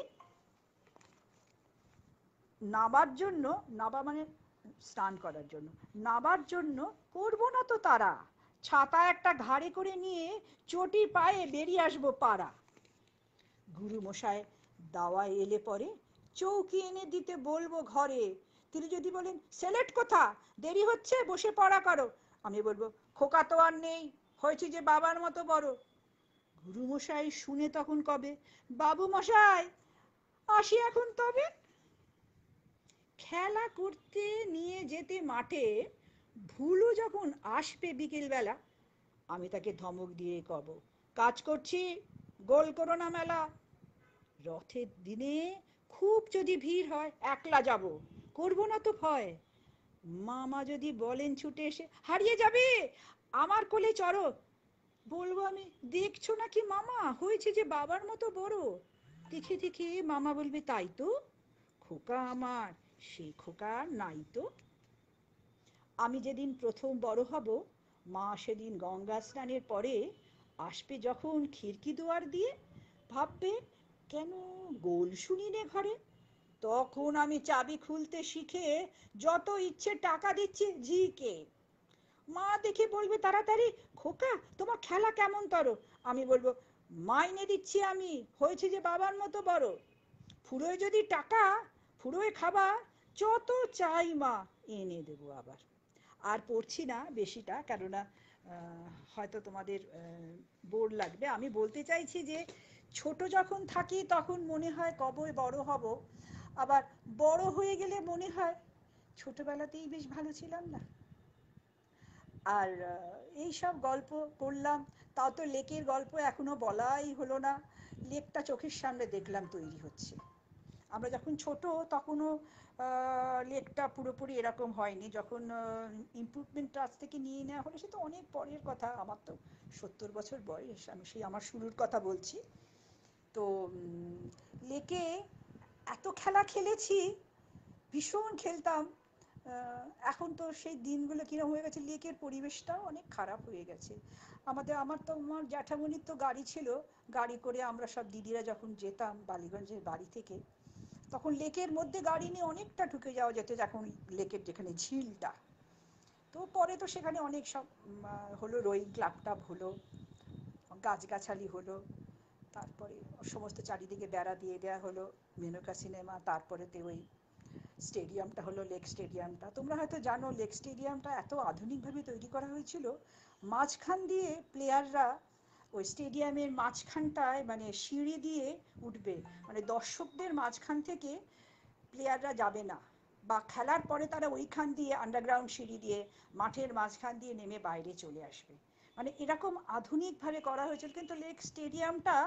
নাবার জন্য, নাবা মানে স্নান করার জন্য, নাবার জন্য করবো না তো তারা, ছাতা একটা ঘাড়ে করে নিয়ে চটি পায়ে বেরিয়ে আসবো পাড়া। গুরু মশাই দাওয়া এলে পরে চৌকি এনে দিতে বলবো ঘরে। তিনি যদি বলেন সেলেট কোথা, দেরি হচ্ছে বসে পড়া করো, আমি বলবো খোকা তো আর নেই, হয়েছে যে বাবার মতো বড়। গুরু মশাই শুনে তখন কবে, বাবু মশাই আসি এখন তবে। খেলা করতে নিয়ে যেতে মাঠে ভুলু যখন আসবে বিকেল বেলা, আমি তাকে ধমক দিয়ে কব, কাজ করছি, গোল করো না মেলা। রথের দিনে খুব যদি ভিড় হয় একলা যাব, করবো না তো ভয়। মামা যদি বলেন ছুটে এসে হারিয়ে যাবে, আমার কোলে চড়ো, বলবো আমি দেখছো নাকি মামা হয়েছে যে বাবার মতো বড়। দেখে দেখে মামা বলবে তাই তো, খোকা আমার সেই খোকা আর নাই তো। আমি যেদিন প্রথম বড় হব, মা সেদিন গঙ্গা স্নানের পরে আসবে যখন খিড়কি দুয়ার দিয়ে, ভাববে কেন গোল শুনি নে ঘরে। তখন আমি চাবি খুলতে শিখে যত ইচ্ছে টাকা দিচ্ছি ঝিকে। মা দেখে বলবে তাড়াতাড়ি, খোকা তোমার খেলা কেমন তর। আমি বলবো মাইনে দিচ্ছি আমি, হয়েছে যে বাবার মতো বড়। ফুরোয় যদি টাকা, ফুরোয় খাবার, যত চাই মা এনে দেবো আবার। আর পড়ছি না বেশিটা, কেননা হয়তো তোমাদের বোর লাগবে। আমি বলতে চাইছি যে ছোট যখন থাকি তখন মনে হয় কবে বড় হব, আবার বড় হয়ে গেলে মনে হয় ছোটবেলাতেই বেশ ভালো ছিলাম না। আর এই সব গল্প পড়লাম, তাও তো লেকের গল্প এখনো বলাই হলো না। লেকটা চোখের সামনে দেখলাম তৈরি হচ্ছে। আমরা যখন ছোট তখনও লেকটা পুরোপুরি এরকম হয়নি, যখন ইমপ্রুভমেন্ট আজ থেকে নিয়ে নেওয়া হলো সে তো অনেক পরের কথা। আমার তো 70 বছর বয়স, আমি সেই আমার শুরুর কথা বলছি। তো লেকে এত খেলা খেলেছি, ভীষণ খেলতাম। এখন তো সেই দিনগুলো কিরকম হয়ে গেছে, লেকের পরিবেশটাও অনেক খারাপ হয়ে গেছে। আমার তো আমার জ্যাঠামণির তো গাড়ি ছিল, গাড়ি করে আমরা সব দিদিরা যখন যেতাম বালিগঞ্জের বাড়ি থেকে, তখন লেকের মধ্যে গাড়ি নিয়ে অনেকটা ঢুকে যাওয়া যেত, যখন লেকের যেখানে ঝিলটা। তো পরে তো সেখানে অনেক সব হলো, রোয়িং ক্লাব টাব হলো, গাছগাছালি হলো, তারপরে সমস্ত চারিদিকে বেড়া দিয়ে দেওয়া হলো, মেনকা সিনেমা, তারপরেতে ওই স্টেডিয়ামটা হলো লেক স্টেডিয়ামটা। তোমরা হয়তো জানো লেক স্টেডিয়ামটা এত আধুনিকভাবে তৈরি করা হয়েছিল, মাঝখান দিয়ে প্লেয়াররা ওই স্টেডিয়ামের মাঝখানটায় মানে সিঁড়ি দিয়ে উঠবে, মানে দর্শকদের মাঝখান থেকে প্লেয়াররা যাবে না, বা খেলার পরে তারা ওইখান দিয়ে আন্ডারগ্রাউন্ড সিঁড়ি দিয়ে মাঠের মাঝখান দিয়ে নেমে বাইরে চলে আসবে, মানে এরকম আধুনিকভাবে করা হয়েছিল। কিন্তু লেক স্টেডিয়ামটা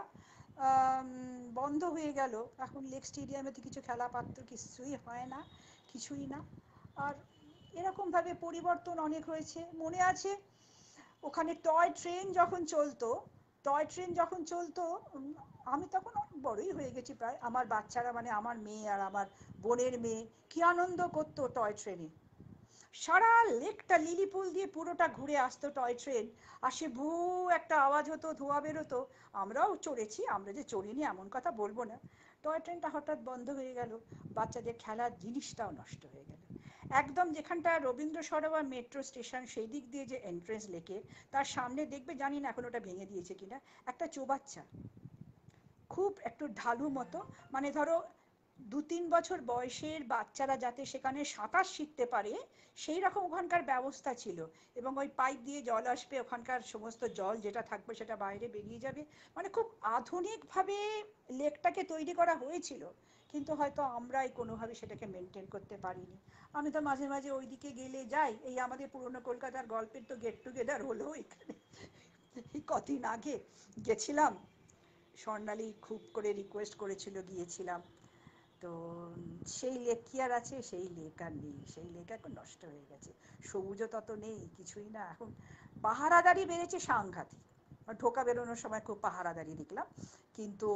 বন্ধ হয়ে গেল, এখন লেক স্টেডিয়ামে তো কিছু খেলাপাত্র কিছুই হয় না, কিছুই না। আর এরকমভাবে পরিবর্তন অনেক হয়েছে। মনে আছে ওখানে টয় ট্রেন যখন চলতো, টয় ট্রেন যখন চলতো, আমি তখন অনেক বড়ই হয়ে গেছি প্রায়, আমার বাচ্চারা মানে আমার মেয়ে আর আমার বোনের মেয়ে কি আনন্দ করতো টয় ট্রেনে। সারা লেকটা লিলি ফুল দিয়ে পুরোটা ঘুরে আসতো টয় ট্রেন, আর সে ভু একটা আওয়াজ হতো, ধোঁয়া বেরোতো। আমরাও চড়েছি, আমরা যে চড়িনি এমন কথা বলবো না। টয় ট্রেনটা হঠাৎ বন্ধ হয়ে গেল, বাচ্চাদের খেলার জিনিসটাও নষ্ট হয়ে গেল। একদম যেখানটা রবীন্দ্র সরোবর মেট্রো স্টেশন সেই দিক দিয়ে যে এন্ট্রেন্স লেকে, তার সামনে দেখবে, জানি না এখন ওটা ভেঙে দিয়েছে কিনা, একটা চৌবাচ্চা, খুব একটু ঢালু মতো, মানে ধরো 2-3 বছর বয়সের বাচ্চারা যাতে সেখানে সাঁতার শিখতে পারে সেই রকম ওখানকার ব্যবস্থা ছিল। এবং ওই পাইপ দিয়ে জল আসবে, ওখানকার সমস্ত জল যেটা থাকবে সেটা বাইরে বেরিয়ে যাবে। মানে খুব আধুনিকভাবে লেকটাকে তৈরি করা হয়েছিল, কিন্তু হয়তো আমরাই কোনোভাবে সেটাকে মেনটেন করতে পারিনি। আমি তো মাঝে মাঝে ওই দিকে গেলে যাই, এই আমাদের পুরনো কলকাতার গল্পের তো গেট টুগেদার হলো এখানে, এই কদিন আগে গেছিলাম, স্বর্ণালী খুব করে রিকোয়েস্ট করেছিল, গিয়েছিলাম। তো সেই লেক কি আর আছে? সেই লেক আর নেই, সেই লেক এখন নষ্ট হয়ে গেছে। সবুজও তত নেই, কিছুই না। এখন পাহারাদারি বেড়েছে সাংঘাতিক, ঢোকা বেরোনোর সময় খুব পাহারাদারি দেখলাম। কিন্তু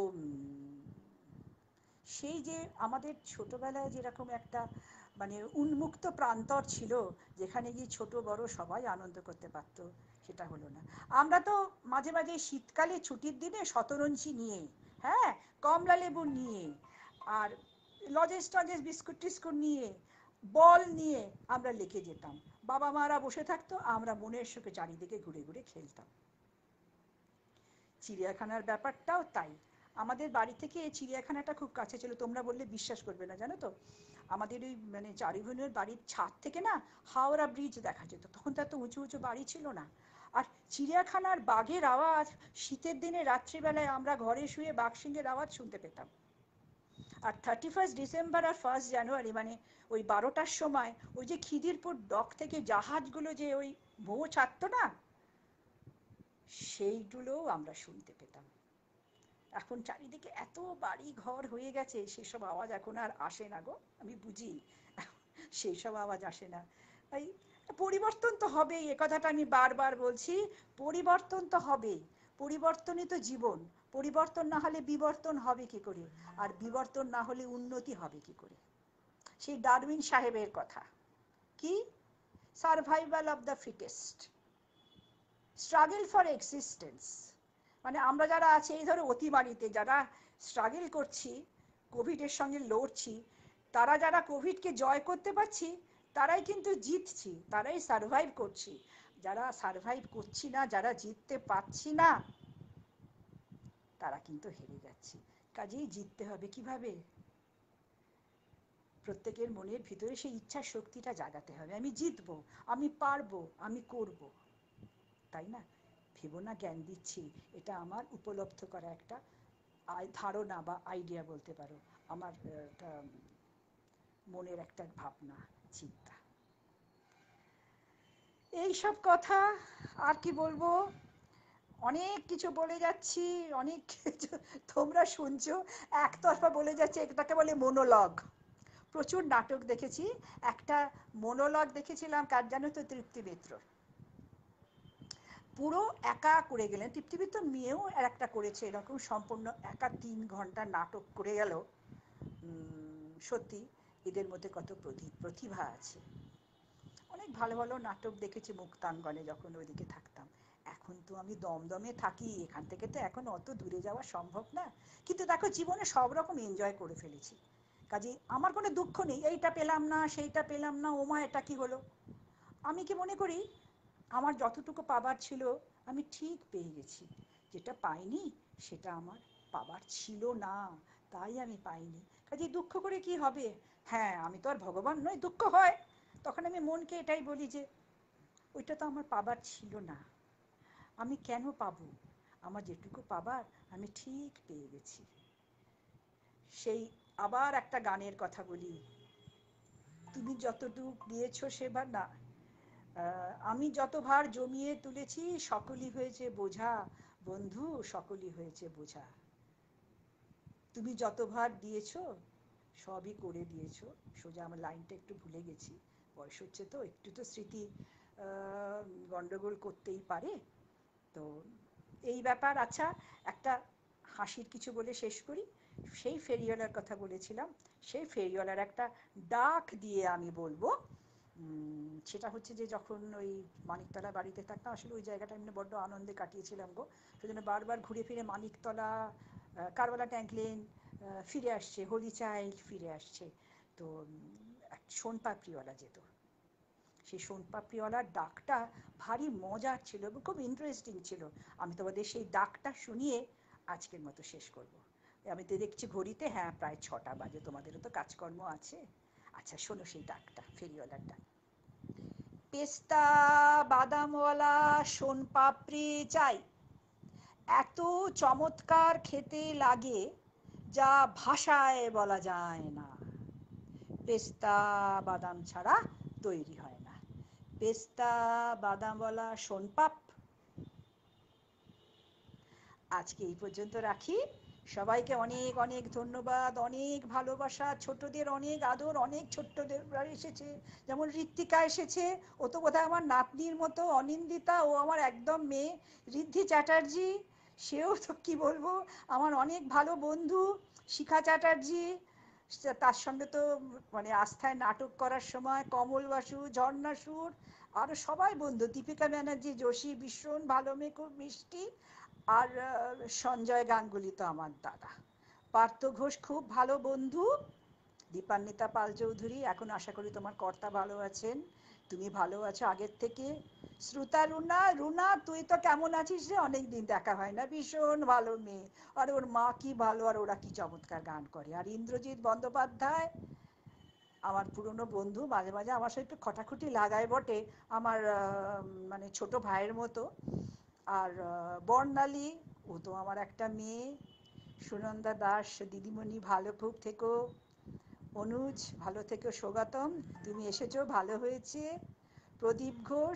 সেই যে আমাদের ছোটবেলায় যেরকম একটা মানে উন্মুক্ত প্রান্তর ছিল, যেখানে গিয়ে ছোট বড় সবাই আনন্দ করতে পারত, সেটা হলো না। আমরা তো মাঝে মাঝে শীতকালে ছুটির দিনে শতরঞ্চি নিয়ে, হ্যাঁ, কমলা লেবু নিয়ে, আর লজেস টজেস বিস্কুট টিস্কুট নিয়ে, বল নিয়ে আমরা লেকে যেতাম। বাবা মারা বসে থাকতো, আমরা মনের সুখে চারিদিকে ঘুরে ঘুরে খেলতাম। চিড়িয়াখানার ব্যাপারটাও তাই। আমাদের বাড়ি থেকে চিড়িয়াখানাটা খুব কাছে ছিল, তোমরা বললে বিশ্বাস করবে না, জানো তো, আমাদের ওই মানে চারিভুনের বাড়ির ছাদ থেকে না হাওড়া ব্রিজ দেখা যেত। তখন তো এত উঁচু উঁচু বাড়ি ছিল না। আর চিড়িয়াখানার বাঘের আওয়াজ, শীতের দিনে রাত্রিবেলায় আমরা ঘরে শুয়ে বাঘসিংহের আওয়াজ শুনতে পেতাম। আর 31 ডিসেম্বর আর 1 জানুয়ারি, মানে ওই 12টার সময় ওই যে খিদিরপুর ডক থেকে জাহাজগুলো যে ওই ভোঁ ছাড়তো না, সেইগুলোও আমরা শুনতে পেতাম। এখন চারিদিকে এত বাড়ি ঘর হয়ে গেছে, সেসব আওয়াজ এখন আর আসে না গো, আমি বুঝি, সেই সব আওয়াজ আসে না। তাই পরিবর্তন তো হবেই, এ কথাটা আমি বারবার বলছি, পরিবর্তন তো হবেই। পরিবর্তনই তো জীবন। পরিবর্তন না হলে বিবর্তন হবে কি করে? আর বিবর্তন না হলে উন্নতি হবে কি করে? সেই ডারউইন সাহেবের কথা, কি, survival of the fittest, struggle for existence. মানে আমরা যারা আছি এই ধরো অতিমারিতে যারা স্ট্রাগল করছি, কোভিডের সঙ্গে লড়ছি, তারা যারা কোভিডকে জয় করতে পারছি, তারাই কিন্তু জিতছি, তারাই সার্ভাইভ করছি। যারা সার্ভাইভ করছি না, যারা জিততে পারছি না, তারা কিন্তু হেরে যাচ্ছি। কাজেই জিততে হবে কিভাবে? প্রত্যেকের মনের ভিতরে সেই ইচ্ছা শক্তিটা জাগাতে হবে, আমি জিতবো, আমি পারবো, আমি করব, তাই না? ভেবো না জ্ঞান দিচ্ছি, এটা আমার উপলব্ধ করা একটা ধারণা বা আইডিয়া বলতে পারো, আমার একটা মনের একটা ভাবনা, চিন্তা। এই সব কথা আর কি বলবো, অনেক কিছু বলে যাচ্ছি, অনেক কিছু তোমরা শুনছো, একতরফা বলে যাচ্ছে, এটাকে বলে মোনোলগ। প্রচুর নাটক দেখেছি, একটা মোনোলগ দেখেছিলাম, কার জানো তো, তৃপ্তি মিত্র। পুরো একা করে গেলেন তৃপ্তি মিত্র, মেয়েও আর একটা করেছে এরকম, সম্পূর্ণ একা 3 ঘন্টা নাটক করে গেল। সত্যি এদের মধ্যে কত প্রতিভা আছে। অনেক ভালো ভালো নাটক দেখেছি মুক্তাঙ্গনে যখন ওইদিকে থাকতাম। এখন তো আমি দমদমে থাকি, এখান থেকে তো এখন অত দূরে যাওয়া সম্ভব না। কিন্তু দেখো, জীবনে সব রকম এনজয় করে ফেলেছি, কাজে আমার কোনো দুঃখ নেই, এইটা পেলাম না, সেইটা পেলাম না, ওমা এটা কি হলো। আমি কি মনে করি, আমার যতটুকু পাবার ছিল আমি ঠিক পেয়ে গেছি। যেটা পাইনি সেটা আমার পাবার ছিল না, তাই আমি পাইনি। কাজে দুঃখ করে কি হবে? হ্যাঁ, আমি তো আর ভগবান নই, দুঃখ হয়। তখন আমি মনকে এটাই বলি যে ওইটা তো আমার পাবার ছিল না, আমি কেন পাবো? আমার যেটুকু পাবার আমি ঠিক পেয়ে গেছি। সেই আবার একটা গানের কথা বলি, তুমি যতটুক দিয়েছো সেবার না, আমি যত ভার জমিয়ে তুলেছি সকলই হয়েছে বোঝা, বন্ধু সকলই হয়েছে বোঝা। তুমি যত ভার দিয়েছো সবই করে দিয়েছো। সোজা আমার লাইনটা একটু ভুলে গেছি, বয়স হচ্ছে তো, একটু তো স্মৃতি গন্ডগোল করতেই পারে। তো এই ব্যাপার। আচ্ছা, একটা হাসির কিছু বলে শেষ করি। সেই ফেরিওয়ালার কথা বলেছিলাম, সেই ফেরিওয়ালার একটা ডাক দিয়ে আমি বলবো সেটা হচ্ছে যে যখন ওই মানিকতলা বাড়িতে থাকতাম, আসলে ওই জায়গাটা এমনি বড্ড আনন্দে কাটিয়েছিলাম গো। সেজন্য বারবার ঘুরে ফিরে মানিকতলা, কারবালা ট্যাঙ্ক লেন ফিরে আসছে, হোলি চাইল্ড ফিরে আসছে। তো সোনপাপড়িওয়ালা যেত, সেই সোনপাপড়িওয়ালার ডাকটা ভারী মজার ছিল এবং খুব ইন্টারেস্টিং ছিল। আমি তোমাদের সেই ডাকটা শুনিয়ে আজকের মতো শেষ করব। আমি তো দেখছি ঘড়িতে, হ্যাঁ প্রায় 6টা বাজে, তোমাদেরও তো কাজকর্ম আছে। আচ্ছা শোনো সেই ডাকটা, ফেরিওয়ালার ডাক। পেস্তা বাদামওয়ালা সোনপাপড়ি চাই, এত চমৎকার খেতে লাগে যা ভাষায় বলা যায় না। পেস্তা বাদাম ছাড়া তৈরি হয় না। পেস্তা বাদামওয়ালা সোনপাপ। আজকে এই পর্যন্ত রাখি। সবাইকে অনেক অনেক ধন্যবাদ, অনেক ভালোবাসা, ছোটদের অনেক আদর। অনেক ছোট্টদের এসেছে, যেমন ঋত্বিকা এসেছে, ও তো বোধহয় আমার নাতনির মতো। অনিন্দিতা, ও আমার একদম মেয়ে। ঋদ্ধি চ্যাটার্জি, সেও তো কি বলবো, আমার অনেক ভালো বন্ধু। শিখা চ্যাটার্জি, তার সঙ্গে তো মানে আস্থায় নাটক করার সময় কমল বাসু, ঝর্ণা সুর, আরো সবাই বন্ধু। দীপিকা ব্যানার্জি, যোশী ভীষণ ভালো মেয়ে, খুব মিষ্টি। আর সঞ্জয় গাঙ্গুলি তো আমার দাদা। পার্থ ঘোষ খুব ভালো বন্ধু। দীপান্বিতা পাল চৌধুরী, এখন আশা করি তোমার কর্তা ভালো আছেন, তুমি ভালো আছো আগের থেকে। শ্রুতা রুনা, রুনা তুই তো কেমন আছিস রে, অনেকদিন দেখা হয় না, ভীষণ ভালো মেয়ে। আর ওর মা কি ভালো, আর ওরা কি চমৎকার গান করে। আর ইন্দ্রজিৎ বন্দ্যোপাধ্যায়, আমার পুরনো বন্ধু, মাঝে মাঝে আমার সাথে একটু খটাখুটি লাগায় বটে, আমার মানে ছোট ভাইয়ের মতো। আর বর্ণালী, ও তো আমার একটা মেয়ে। সুনন্দা দাস, দিদিমণি ভালো খুব থেকো। অনুজ ভালো থেকো। স্বাগতম, তুমি এসেছো, ভালো হয়েছে। প্রদীপ ঘোষ,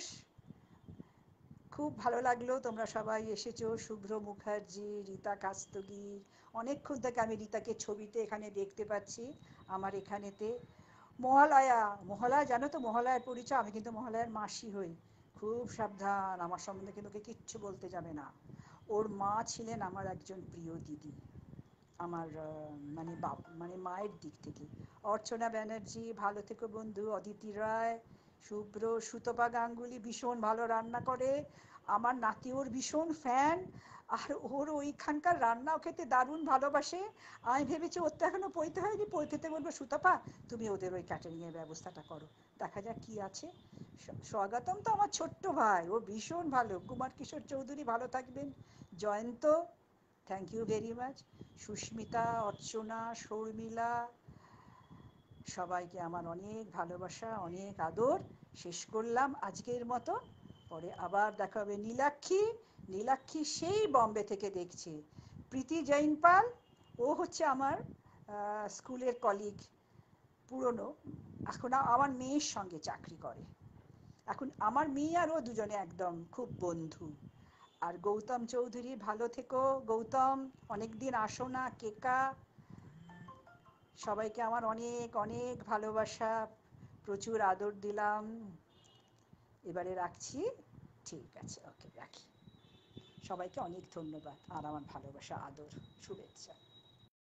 খুব ভালো লাগলো তোমরা সবাই এসেছো। শুভ্র মুখার্জি, রীতা কাস্তগি, অনেকক্ষণ থেকে আমি রীতাকে ছবিতে এখানে দেখতে পাচ্ছি আমার এখানেতে। মহালয়া, মহালয়া জানো তো, মহালয়ার পরিচয়, আমি কিন্তু মহালয়ার মাসি হই। খুব সাবধান, আমার সম্বন্ধে কিন্তু ওকে কিচ্ছু বলতে যাবে না। ওর মা ছিলেন আমার একজন প্রিয় দিদি, আমার মানে মানে মায়ের দিক থেকে। অর্চনা ব্যানার্জি, ভালো থেকো বন্ধু। অদিতি রায়, শুভ্র, সুতপা গাঙ্গুলি ভীষণ ভালো রান্না করে, আমার নাতি ওর ভীষণ ফ্যান। আর ওর ওইখানকার রান্নাও খেতে দারুণ ভালোবাসে। আমি ভেবেছি ওর তো এখনো পৈতে হয়নি, পৈতেতে বলবো সুতপা তুমি ওদের ওই ক্যাটারিংয়ের ব্যবস্থাটা করো, দেখা যাক কি আছে। স্বাগতম তো আমার ছোট্ট ভাই, ও ভীষণ ভালো। কুমার কিশোর চৌধুরী ভালো থাকবেন। Jayanta, thank you very much. Susmita, Archana, Sharmila, সবাইকে আমার অনেক ভালোবাসা, অনেক আদর। শেষ করলাম আজকের মতো, পরে আবার দেখা হবে। নীলাক্ষী, নীলাক্ষী সেই বম্বে থেকে দেখছে। প্রীতি জৈনপাল, ও হচ্ছে আমার স্কুলের কলিগ, পুরনো, এখন আমার মেয়ের সঙ্গে চাকরি করে। এখন আমার মেয়ে আর ও দুজনে একদম খুব বন্ধু। আর গৌতম চৌধুরী, ভালো থেকো গৌতম, অনেকদিন আসো না। কেকা, সবাইকে আমার অনেক অনেক ভালোবাসা, প্রচুর আদর দিলাম। এবারে রাখছি, ঠিক আছে, ওকে রাখি। সবাইকে অনেক ধন্যবাদ আর আমার ভালোবাসা, আদর, শুভেচ্ছা।